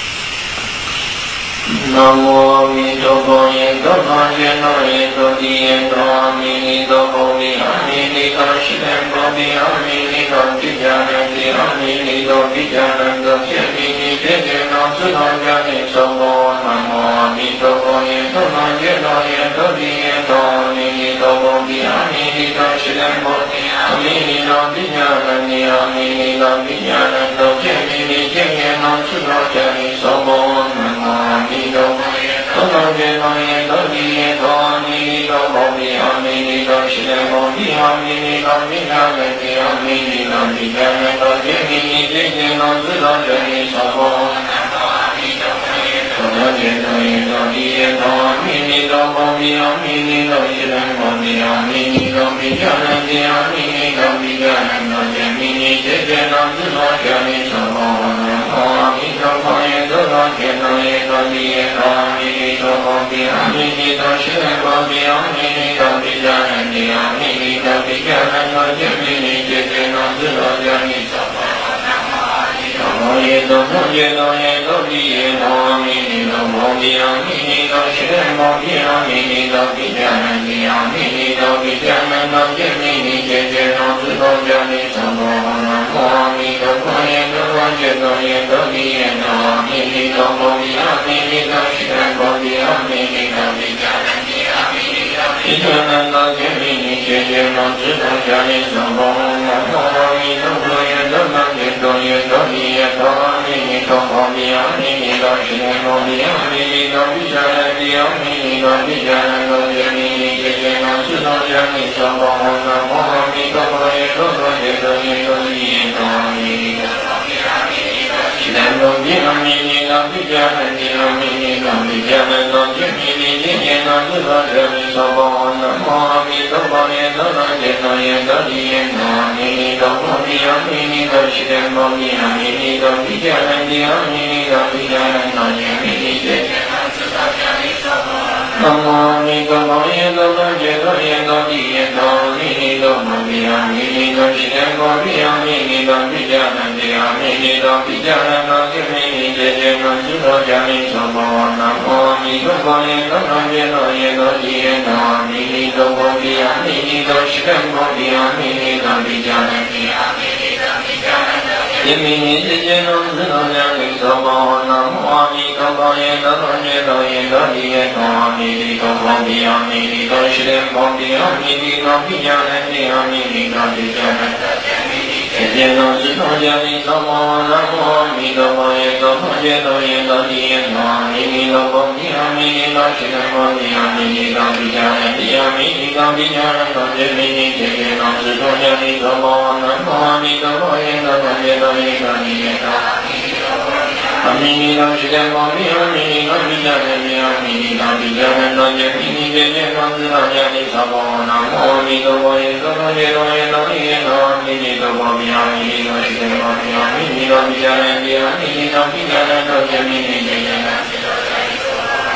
南无阿弥陀佛，耶多那耶那耶多地耶多阿弥尼多佛比阿弥尼多悉莲佛比阿弥尼多毗迦南比阿弥尼多毗迦南多揭弥尼揭揭那智那迦尼娑婆。南无阿弥陀佛，耶多那耶那耶多地耶多阿弥尼多佛比阿弥尼多悉莲佛比阿弥尼多毗迦南比阿弥尼多毗迦南多揭弥尼揭揭那智那迦尼娑婆。南无阿弥陀佛，耶多那耶那耶多地耶多阿弥尼多佛比阿弥尼多悉莲佛比阿弥尼多毗迦南比阿弥尼多毗迦南多揭弥尼揭揭那智那迦尼娑婆。南无阿弥陀佛，耶多那耶那耶多地耶多阿弥尼多佛比阿弥尼多悉莲佛比阿弥尼多毗迦南比阿弥尼多毗迦南多揭弥尼揭揭那智那迦尼娑婆。南无阿弥陀佛，耶多那耶那耶多地耶多阿弥尼多佛比阿弥尼多悉莲佛比阿弥尼多毗迦南比阿弥尼多毗迦南多揭弥尼揭揭那智那迦尼娑婆。南无耶多那耶那耶多地耶多阿弥尼多佛比阿弥尼多悉莲佛比阿弥尼多毗迦南比阿弥尼多毗迦南多揭弥尼揭揭那智那迦尼娑婆。南无阿弥陀佛，耶多那耶那耶多地耶多阿弥尼多佛比阿弥尼多悉莲佛比阿弥尼多毗迦南比阿弥尼多毗迦南多揭弥尼揭揭那智那迦尼娑婆。南无阿弥陀佛，耶多那耶多耶多地耶多阿弥尼多佛比阿弥尼多悉莲佛比阿弥尼多毗迦南比阿弥尼多毗迦南多揭弥尼揭揭那智那迦尼娑婆。南无阿弥陀佛，耶多那耶多耶多地耶多阿弥尼多佛比阿弥尼多悉莲佛比阿弥尼多毗迦南比阿弥尼多毗迦南多揭弥尼揭揭那智那迦尼娑婆。南无阿弥陀佛，耶多那耶多耶多地耶多阿弥尼多佛比阿弥尼多悉莲佛比阿弥尼多毗迦南比阿弥尼多毗迦南多揭弥尼揭揭那智那迦尼娑婆。南无阿弥陀佛，耶多那耶多耶多地耶多阿弥尼多佛比阿弥尼多悉莲佛比阿弥尼多毗迦南比阿弥尼多毗迦南多揭弥尼揭揭那智那迦尼娑婆。南无阿弥陀佛，耶多那耶多耶多地耶多阿弥尼多佛比阿弥尼多悉莲佛比阿弥尼多毗迦南比阿弥尼多毗迦南多揭弥尼揭揭那智那迦尼娑婆。南无阿弥陀佛，耶多那耶多耶多地耶多阿弥尼多佛比阿弥尼多悉莲佛比阿弥尼多毗迦南比阿弥尼多毗迦南多揭弥尼揭揭那智那迦尼娑婆。南无阿弥陀佛，耶多那耶多耶多地耶多阿弥尼多佛比阿弥尼多悉莲佛比阿弥尼多毗迦南比阿弥尼多毗迦南多揭弥尼揭揭那智那迦尼娑婆。南无阿弥陀佛，耶多那耶多耶多地耶多阿弥尼多佛阿弥尼多悉莲佛比阿弥尼多毗迦南比阿弥尼多毗迦南多揭弥尼揭揭那智那迦尼娑婆。南无阿弥陀佛，耶多那耶多耶多地耶多阿弥尼多佛比阿弥尼多悉莲佛比阿弥尼多毗迦南比阿弥尼多毗迦南多揭弥尼揭揭那智那迦尼娑婆。南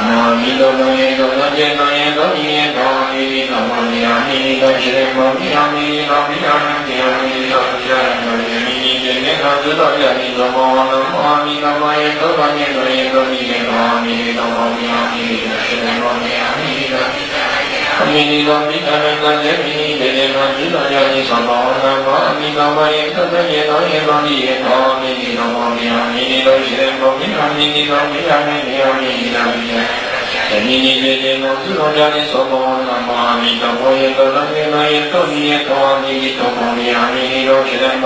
Namo Mito Moyendo Jeno Yendo Yendo Mito Moya Mito Shiremo Miyami Mami Mami Mito Jeno Yemi Jeno Zudo Yami Zomo Namo Mito Moyendo Jeno Yendo Yendo Mito Moya Mito Shiremo Miyami Mito Mito Jemi Jeno Zudo Yami Zomo Namo Mito Moyendo Jeno Yendo Yendo Mito Moya Mito Shiremo Miyami Mito Miyami Mini Jeno Zudo Yami Zomo Namo Mito Moyendo Jeno Yendo Yendo Mito Moya Mito Shiremo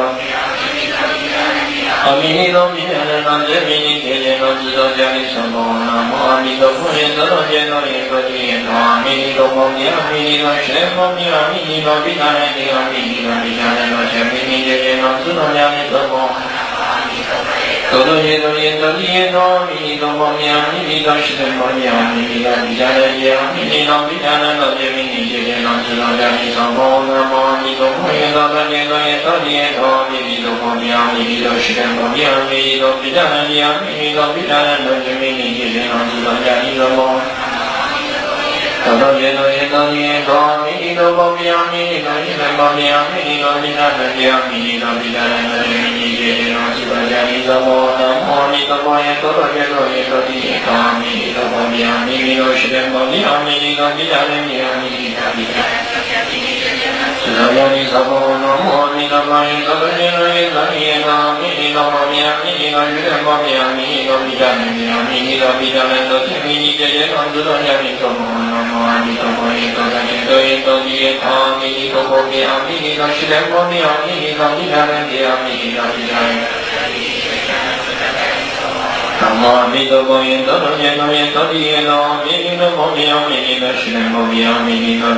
Amino Miyana Jemini Jeno Zudo Yami Zomo Namo Mito Moyendo Jeno Yendo Yendo Mito Moya Mito Shiremo Miyami Mito Miyami Jemini Jeno Zudo Yami Zomo Todo Yendo Yendo Yendo Mito Moya Mito Shiremo Miyami Mito Miyana Jemini Jeno Zudo Yami Zomo Namo Mito Moyendo Jeno Yendo Yendo Mito Moya Mito Shiremo Miyami Mito Miyana Jemini Jeno Zudo Yami Zomo Todo Yendo Yendo Yendo Mito Moya Mito Shiremo Miyami Mito Miyana Jemini Jeno Zudo Yami Zomo Namo Mito Moyendo Jeno Yendo Mito Moya Mito Shiremo Miyami Mito Yami Zomo Namo Mito Moyendo Jeno Yendo Mito Moya Mito Shiremo Miyami Mito Jemini Jeno Zudo Yami Zomo Namo Mito Moyendo Jeno Yendo Mito Moya Mito Shiremo Miyami Namo Mito Moyendo Jeno Yendo Mito Moya Mito Shiremo Miyami Mito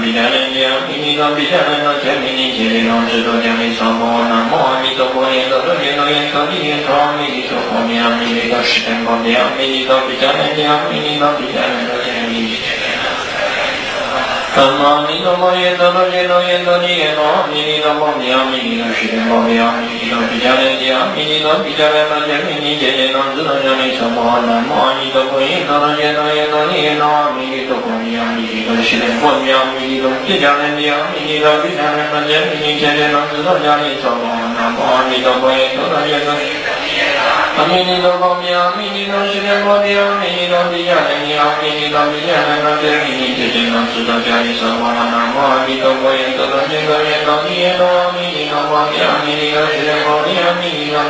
Jemini Jeno Zudo Yami Zomo Namo Mito Moyendo Jeno Yendo Mito Moya Mito Shiremo Miyami Mito Namo Mito Moyendo Jeno Yendo Mito Moya Mito Shiremo Miyami Mito Jemini Jeno Zudo Yami Zomo Namo Mito Moyendo Jeno Yendo Mito Moya Mito Shiremo Miyami Mito Jemini Jeno Zudo Yami Zomo Namo Mito Moyendo Jeno Amino Moya Mito Shiremo Miyami Mito Jemini Jeno Zudo Yami Zomo Namo Mito Moyendo Jeno Yendo Mito Moya Mito Shiremo Miyami Mito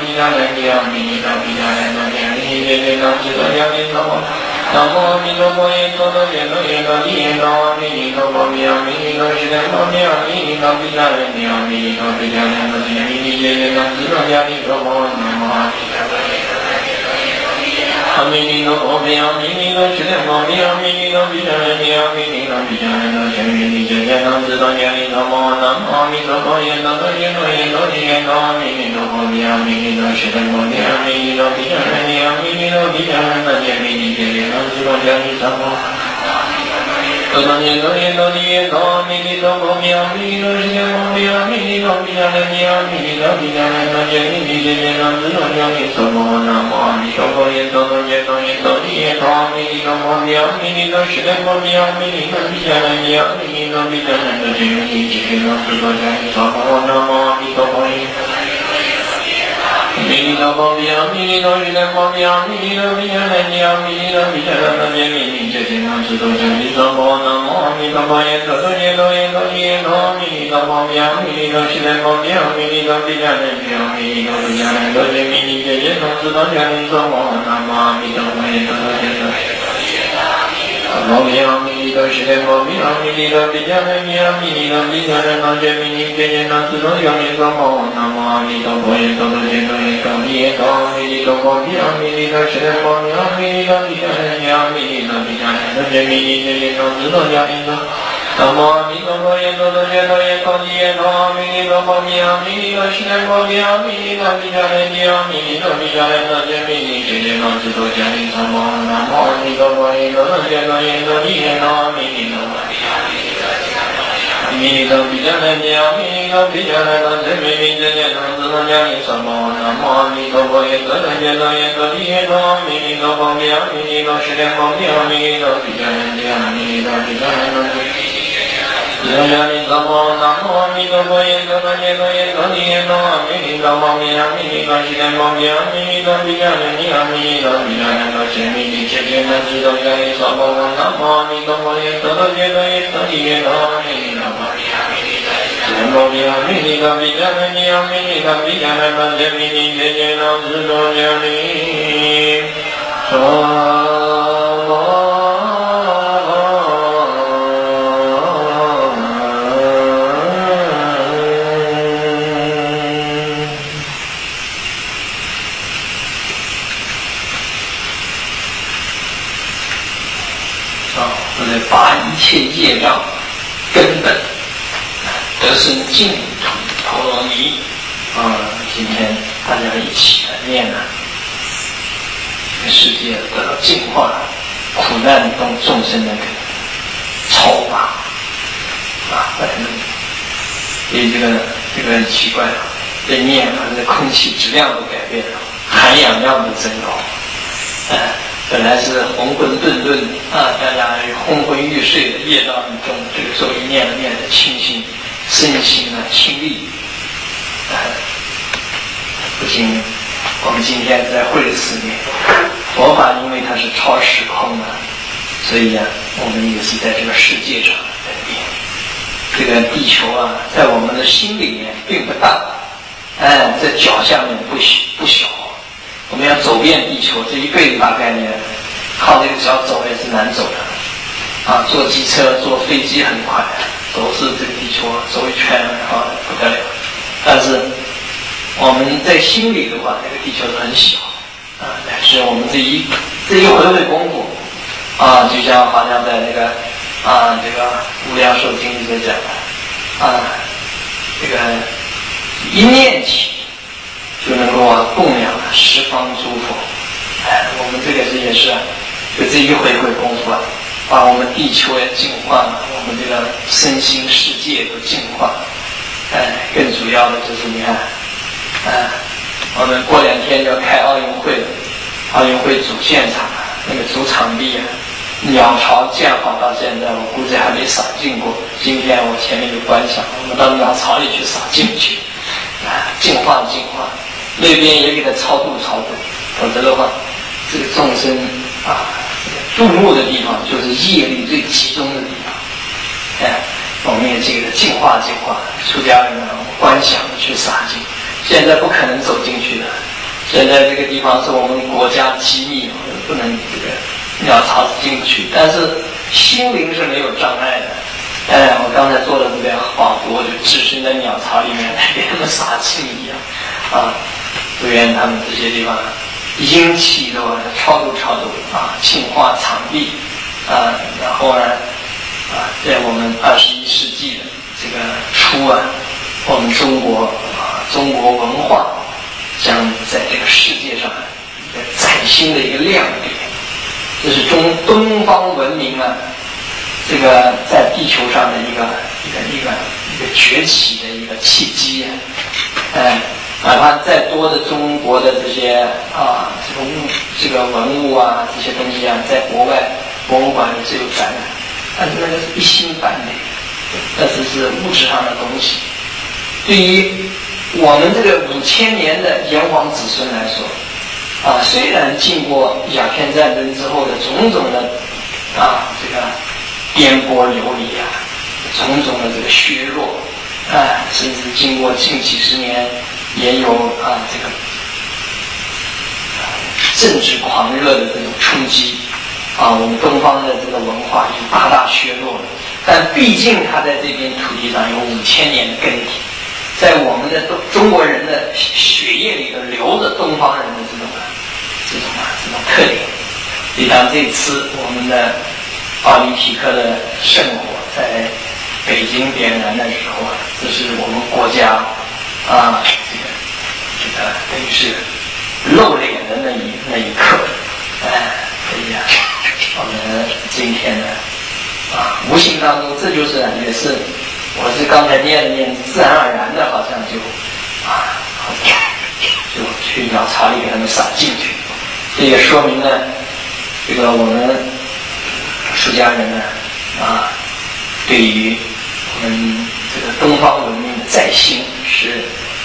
Jemini Jeno Zudo Yami Zomo Namo Mito Moyendo Jeno Yendo Mito Moya Mito Shiremo Miyami Mito Jemini Jeno Zudo Yami Zomo Namo Amino Moya Mito Shiremo Miyami Mito Jemini Jeno Zudo Yami Zomo Namo Mito Moyendo Jeno Yendo Mito Moya Mito Shiremo Miyami Mito Jemini Jeno Zudo Yami Zomo Todo Yendo Yendo Mito Moya Mito Shiremo Miyami Mito Jemini Jeno Zudo Yami Zomo Namo Mito Moyendo Jeno Yendo Mito Moya Mito Shiremo Miyami Mito Jemini Jeno Zudo Yami Zomo Namo Mito Moyendo Mito Moya Mito Shiremo Miyami Jemini Jeno Zudo Yami Zomo Namo Mito Moyendo Jeno Yendo Mito Moya Mito Shiremo Miyami Mito Jemini Jeno Zudo Yami Zomo Namo Mito Moyendo Moya Mito Shiremo Miyami Mito Jemini Jeno Zudo Yami Zomo Namo Mito Moyendo Jeno Yendo Mito Moya Mito Shiremo Miyami Jemini Jeno Zudo Yami Zomo Namo Mito Moyendo Jeno Yendo Mito Moya Mito Shiremo Miyami Jemini Jeno Zudo Yami Zomo Namo Mito Moyendo Jeno Yendo Mito Jemini Jeno Zudo Yami Zomo Namo Mito Moyendo 耶格多耶多耶多地耶多阿弥尼多方便阿弥尼多释迦牟尼阿弥尼多比迦人地阿弥尼多比迦人多耶迦尼多摩南无阿弥陀佛耶格多耶多耶多地耶多阿弥尼多方便阿弥尼多释迦牟尼阿弥尼多比迦人地阿弥尼多比迦人多揭弥地切切那智多迦耶娑婆诃南无阿弥陀佛耶格多耶多耶多地耶多阿弥尼多方便阿弥尼多摩比阿弥尼多比迦人地阿弥尼多比迦人多揭弥地切切那智多迦耶娑婆拔一切业障根本，得生净土陀罗尼。今天大家一起来念世界得到净化，苦难众生的超拔所以这个很奇怪，这念这空气质量都改变了，含氧量都增高。本来是浑浑沌沌大家昏昏欲睡的业道很重，这个时候一念的清新，身心清丽。不仅我们今天在会寺里面，佛法因为它是超时空的，所以我们也是在这个世界上在变。这个地球在我们的心里面并不大，在脚下面不小。我们要走遍地球，这一辈子大概也靠这个脚走也是难走的。坐机车、坐飞机很快，都是这个地球走一圈不得了。但是我们在心里的话，这个地球是很小乃至我们这一回功夫就像好像在这个无量寿经里所讲的这个一念起就能够供养十方诸佛。我们这个也是就这一回功夫把我们地球也净化了，我们这个身心世界都净化。更主要的就是你看我们过2天就要开奥运会了，奥运会主现场那个主场地鸟巢建好到现在，我估计还没洒进过。今天我前面有观想，我们到鸟巢里去洒进去净化。那边也给他超度，否则的话，这个众生注目的地方就是业力最集中的地方。我们也这个净化，出家人观想去洒净。现在不可能走进去的，现在这个地方是我们国家机密，不能这个鸟巢进去。但是心灵是没有障碍的。我刚才做的这个仿佛我就置身在鸟巢里面，给他们洒净一样祝愿他们这些地方阴气的超度净化场地然后在我们21世纪的这个初我们中国文化将在这个世界上一个崭新的一个亮点。这是东方文明这个在地球上的一个崛起的一个契机哪怕再多的中国的这些这个文物这些东西在国外博物馆里只有展览，但是那个是一新版的，但是物质上的东西。对于我们这个5000年的炎黄子孙来说虽然经过鸦片战争之后的种种的这个颠簸流离种种的这个削弱甚至经过近几十年也有这个政治狂热的这种冲击我们东方的这个文化已经大大削弱了。但毕竟它在这片土地上有5000年的根底，在我们的中国人的血液里头流着东方人的这种特点。所以当这次我们的奥林匹克的圣火在北京点燃的时候这是我们国家这个等于是露脸的那一刻。所以我们今天呢无形当中这就是也是我是刚才念自然而然的好像就去鸟巢里给他们撒进去。这也说明呢，这个我们出家人呢，对于我们这个东方文明的再兴是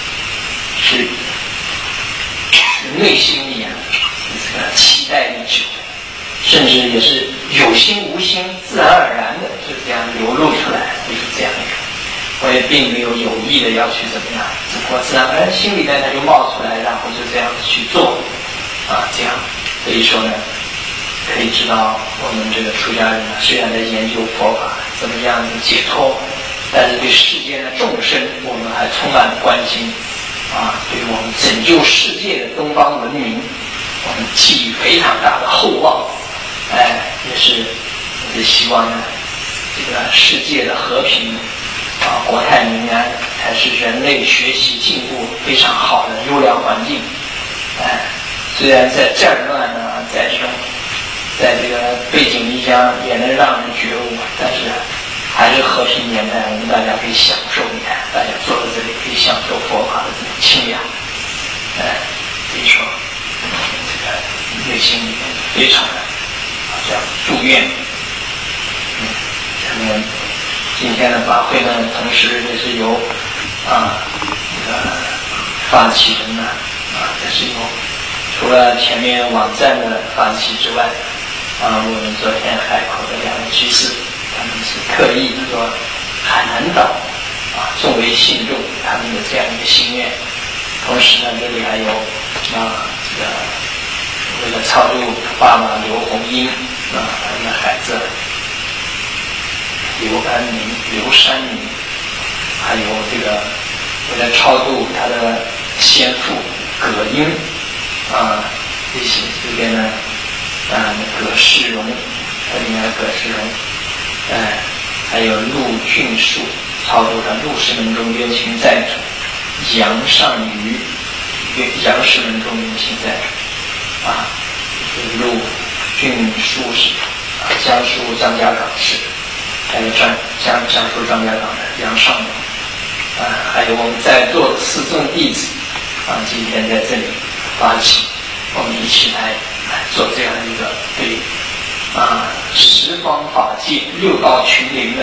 内心里这个期待已久，甚至也是有心无心、自然而然的就这样流露出来，就是这样一个。我也并没有有意的要去怎么样，只不过自然而然心里面它就冒出来，然后就这样去做，这样。所以说呢，可以知道我们这个出家人虽然在研究佛法怎么样解脱，但是对世间的众生我们还充满关心，对我们拯救世界的东方文明，我们寄予非常大的厚望，也是希望呢，这个世界的和平国泰民安，才是人类学习进步非常好的优良环境。虽然在战乱在这个背景一下也能让人觉悟，但是还是和平年代，我们大家可以享受。你看，大家坐在这里可以享受佛法的这种清凉。所以说，这个内心里面非常的这样祝愿。咱们今天的法会呢，同时也是由这个发起人呢，也是由除了前面网站的发起之外，我们昨天海口的两位居士，他们是特意说海南岛众位信众他们的这样一个心愿。同时呢，这里还有这个为了超度爸爸刘洪英他们的孩子刘安明、刘山明，还有这个为了超度他的先父葛英这些这边呢葛世荣，这里面葛世荣，还有陆俊树，超度他陆氏门中冤亲债主杨尚瑜，杨氏门中冤亲债主陆俊树是江苏张家港市，还有江苏张家港的杨尚勇，还有我们在座的四众弟子今天在这里发起，我们一起来做这样一个对十方法界六道群灵的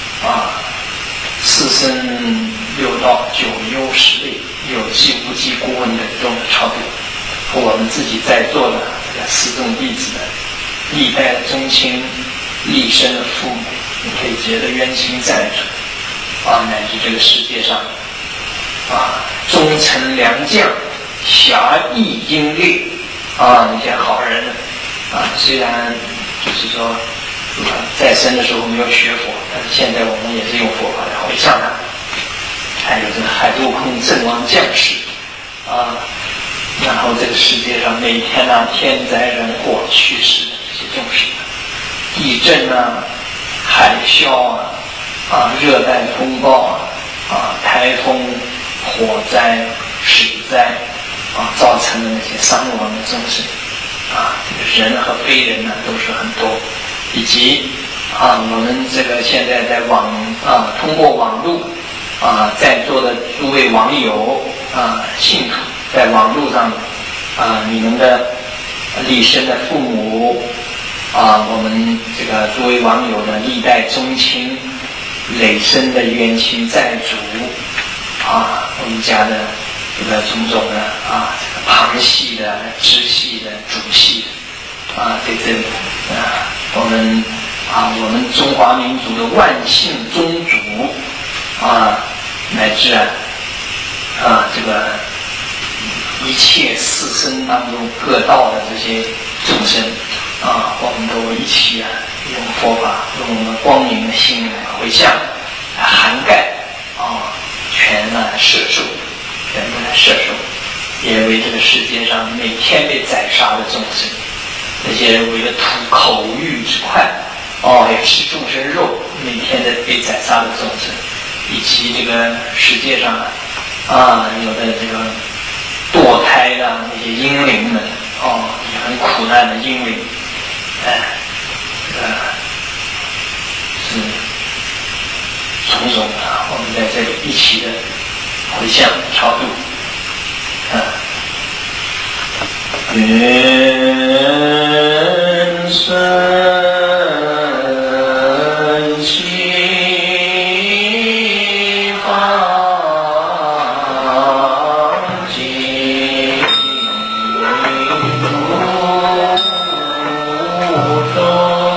四生六道九幽十类有记无记顾问的这种的超度，和我们自己在座的这个四众弟子的历代的宗亲、历生的父母、累劫的冤亲债主乃至这个世界上忠臣良将、侠义英烈那些好人虽然就是说在生的时候没有学佛，但是现在我们也是用佛法来回向他。还有这个海陆空阵亡将士然后这个世界上每天天灾人祸去世的这些众生，地震海啸热带风暴台风、火灾、水灾造成的那些伤亡的众生这个人和非人都是很多，以及我们这个现在在通过网络在座的诸位网友信徒，在网络上你们的历生的父母我们这个诸位网友的历代宗亲、累生的冤亲债主我们家的这个种种的这个旁系的、支系的、主系的在这里我们中华民族的万姓宗主乃至这个一切四生当中各道的这些众生我们都一起用佛法，用我们光明的心来回向，来涵盖全摄受，全部来摄受，也为这个世界上每天被宰杀的众生，那些为了图口欲之快也吃众生肉，每天在被宰杀的众生，以及这个世界上有的这个堕胎的那些婴灵们也很苦难的婴灵是种种我们在这里一起的回向超度愿生西方极土中。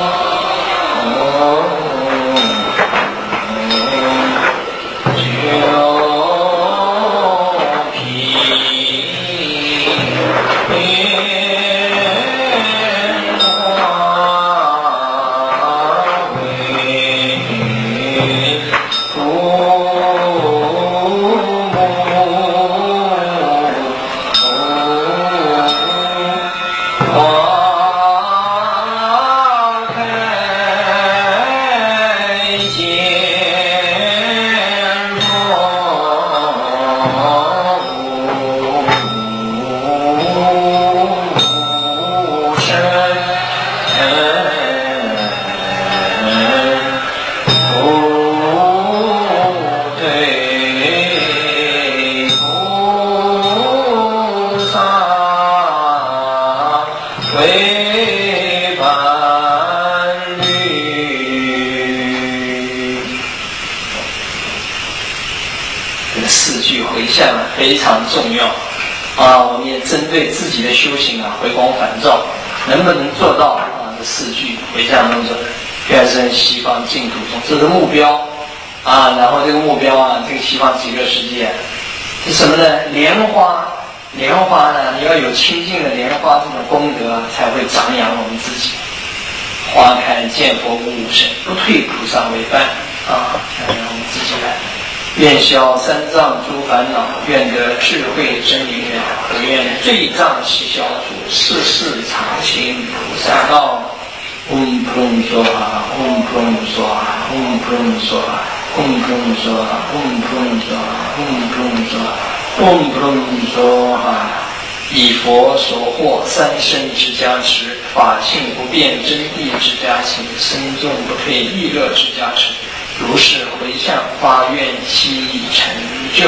非常重要啊！我们也针对自己的修行回光返照，能不能做到这4句回向当中，愿生西方净土中，这是目标啊！然后这个目标这个西方极乐世界是什么呢？莲花呢，你要有清净的莲花这种功德才会长养我们自己。花开见佛无五神，不退菩萨为伴啊！让我们自己来。愿消三障诸烦恼，愿得智慧真灵源，我愿罪障悉消除，世世常行菩萨道。嗡普隆娑哈，嗡普隆娑哈，嗡普隆娑哈，嗡普隆娑哈，嗡普隆娑哈，嗡普隆娑哈，嗡普隆娑哈。以佛所获三身之加持，法性不变真谛之加持，身众不退意乐之加持。如是回向发愿悉成就。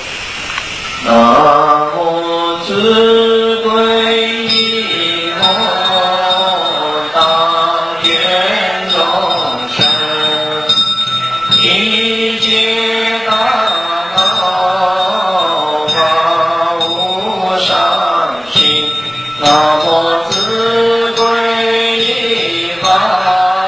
南无自归依佛当愿众生，一切大道法无上心。南无自归依法。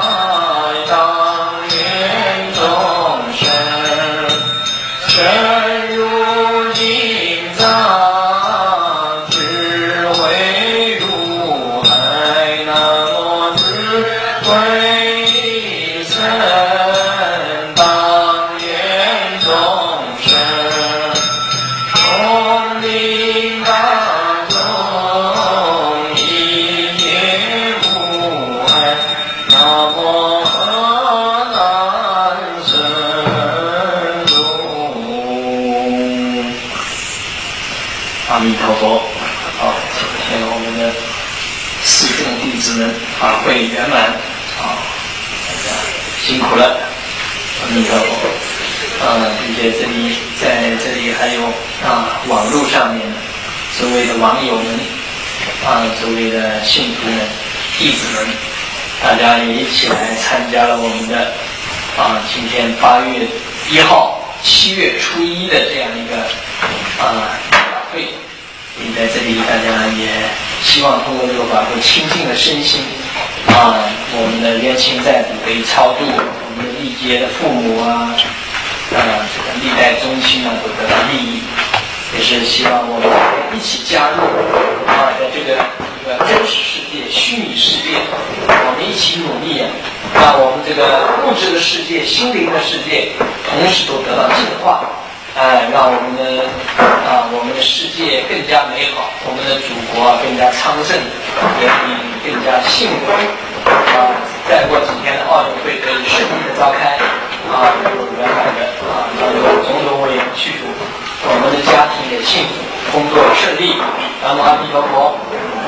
阿弥陀佛！好，今天我们的4众弟子们法会圆满，大家辛苦了，阿弥陀佛！并且在这里还有网络上面诸位的网友们，诸位的信徒们、弟子们，大家也一起来参加了我们的今天8月1号、7月初1的这样一个法会。在这里，大家也希望通过这个法会清净的身心，我们的冤亲债主可以超度我们的历劫的父母这个历代宗亲都得到利益，也是希望我们一起加入在这个真实世界、虚拟世界，我们一起努力让我们这个物质的世界、心灵的世界同时都得到净化。让我们的世界更加美好，我们的祖国更加昌盛，人民更加幸福。再过几天的奥运会可以顺利的召开，能够圆满的能够种种委员去除，我们的家庭也幸福，工作也顺利。南无阿弥陀佛。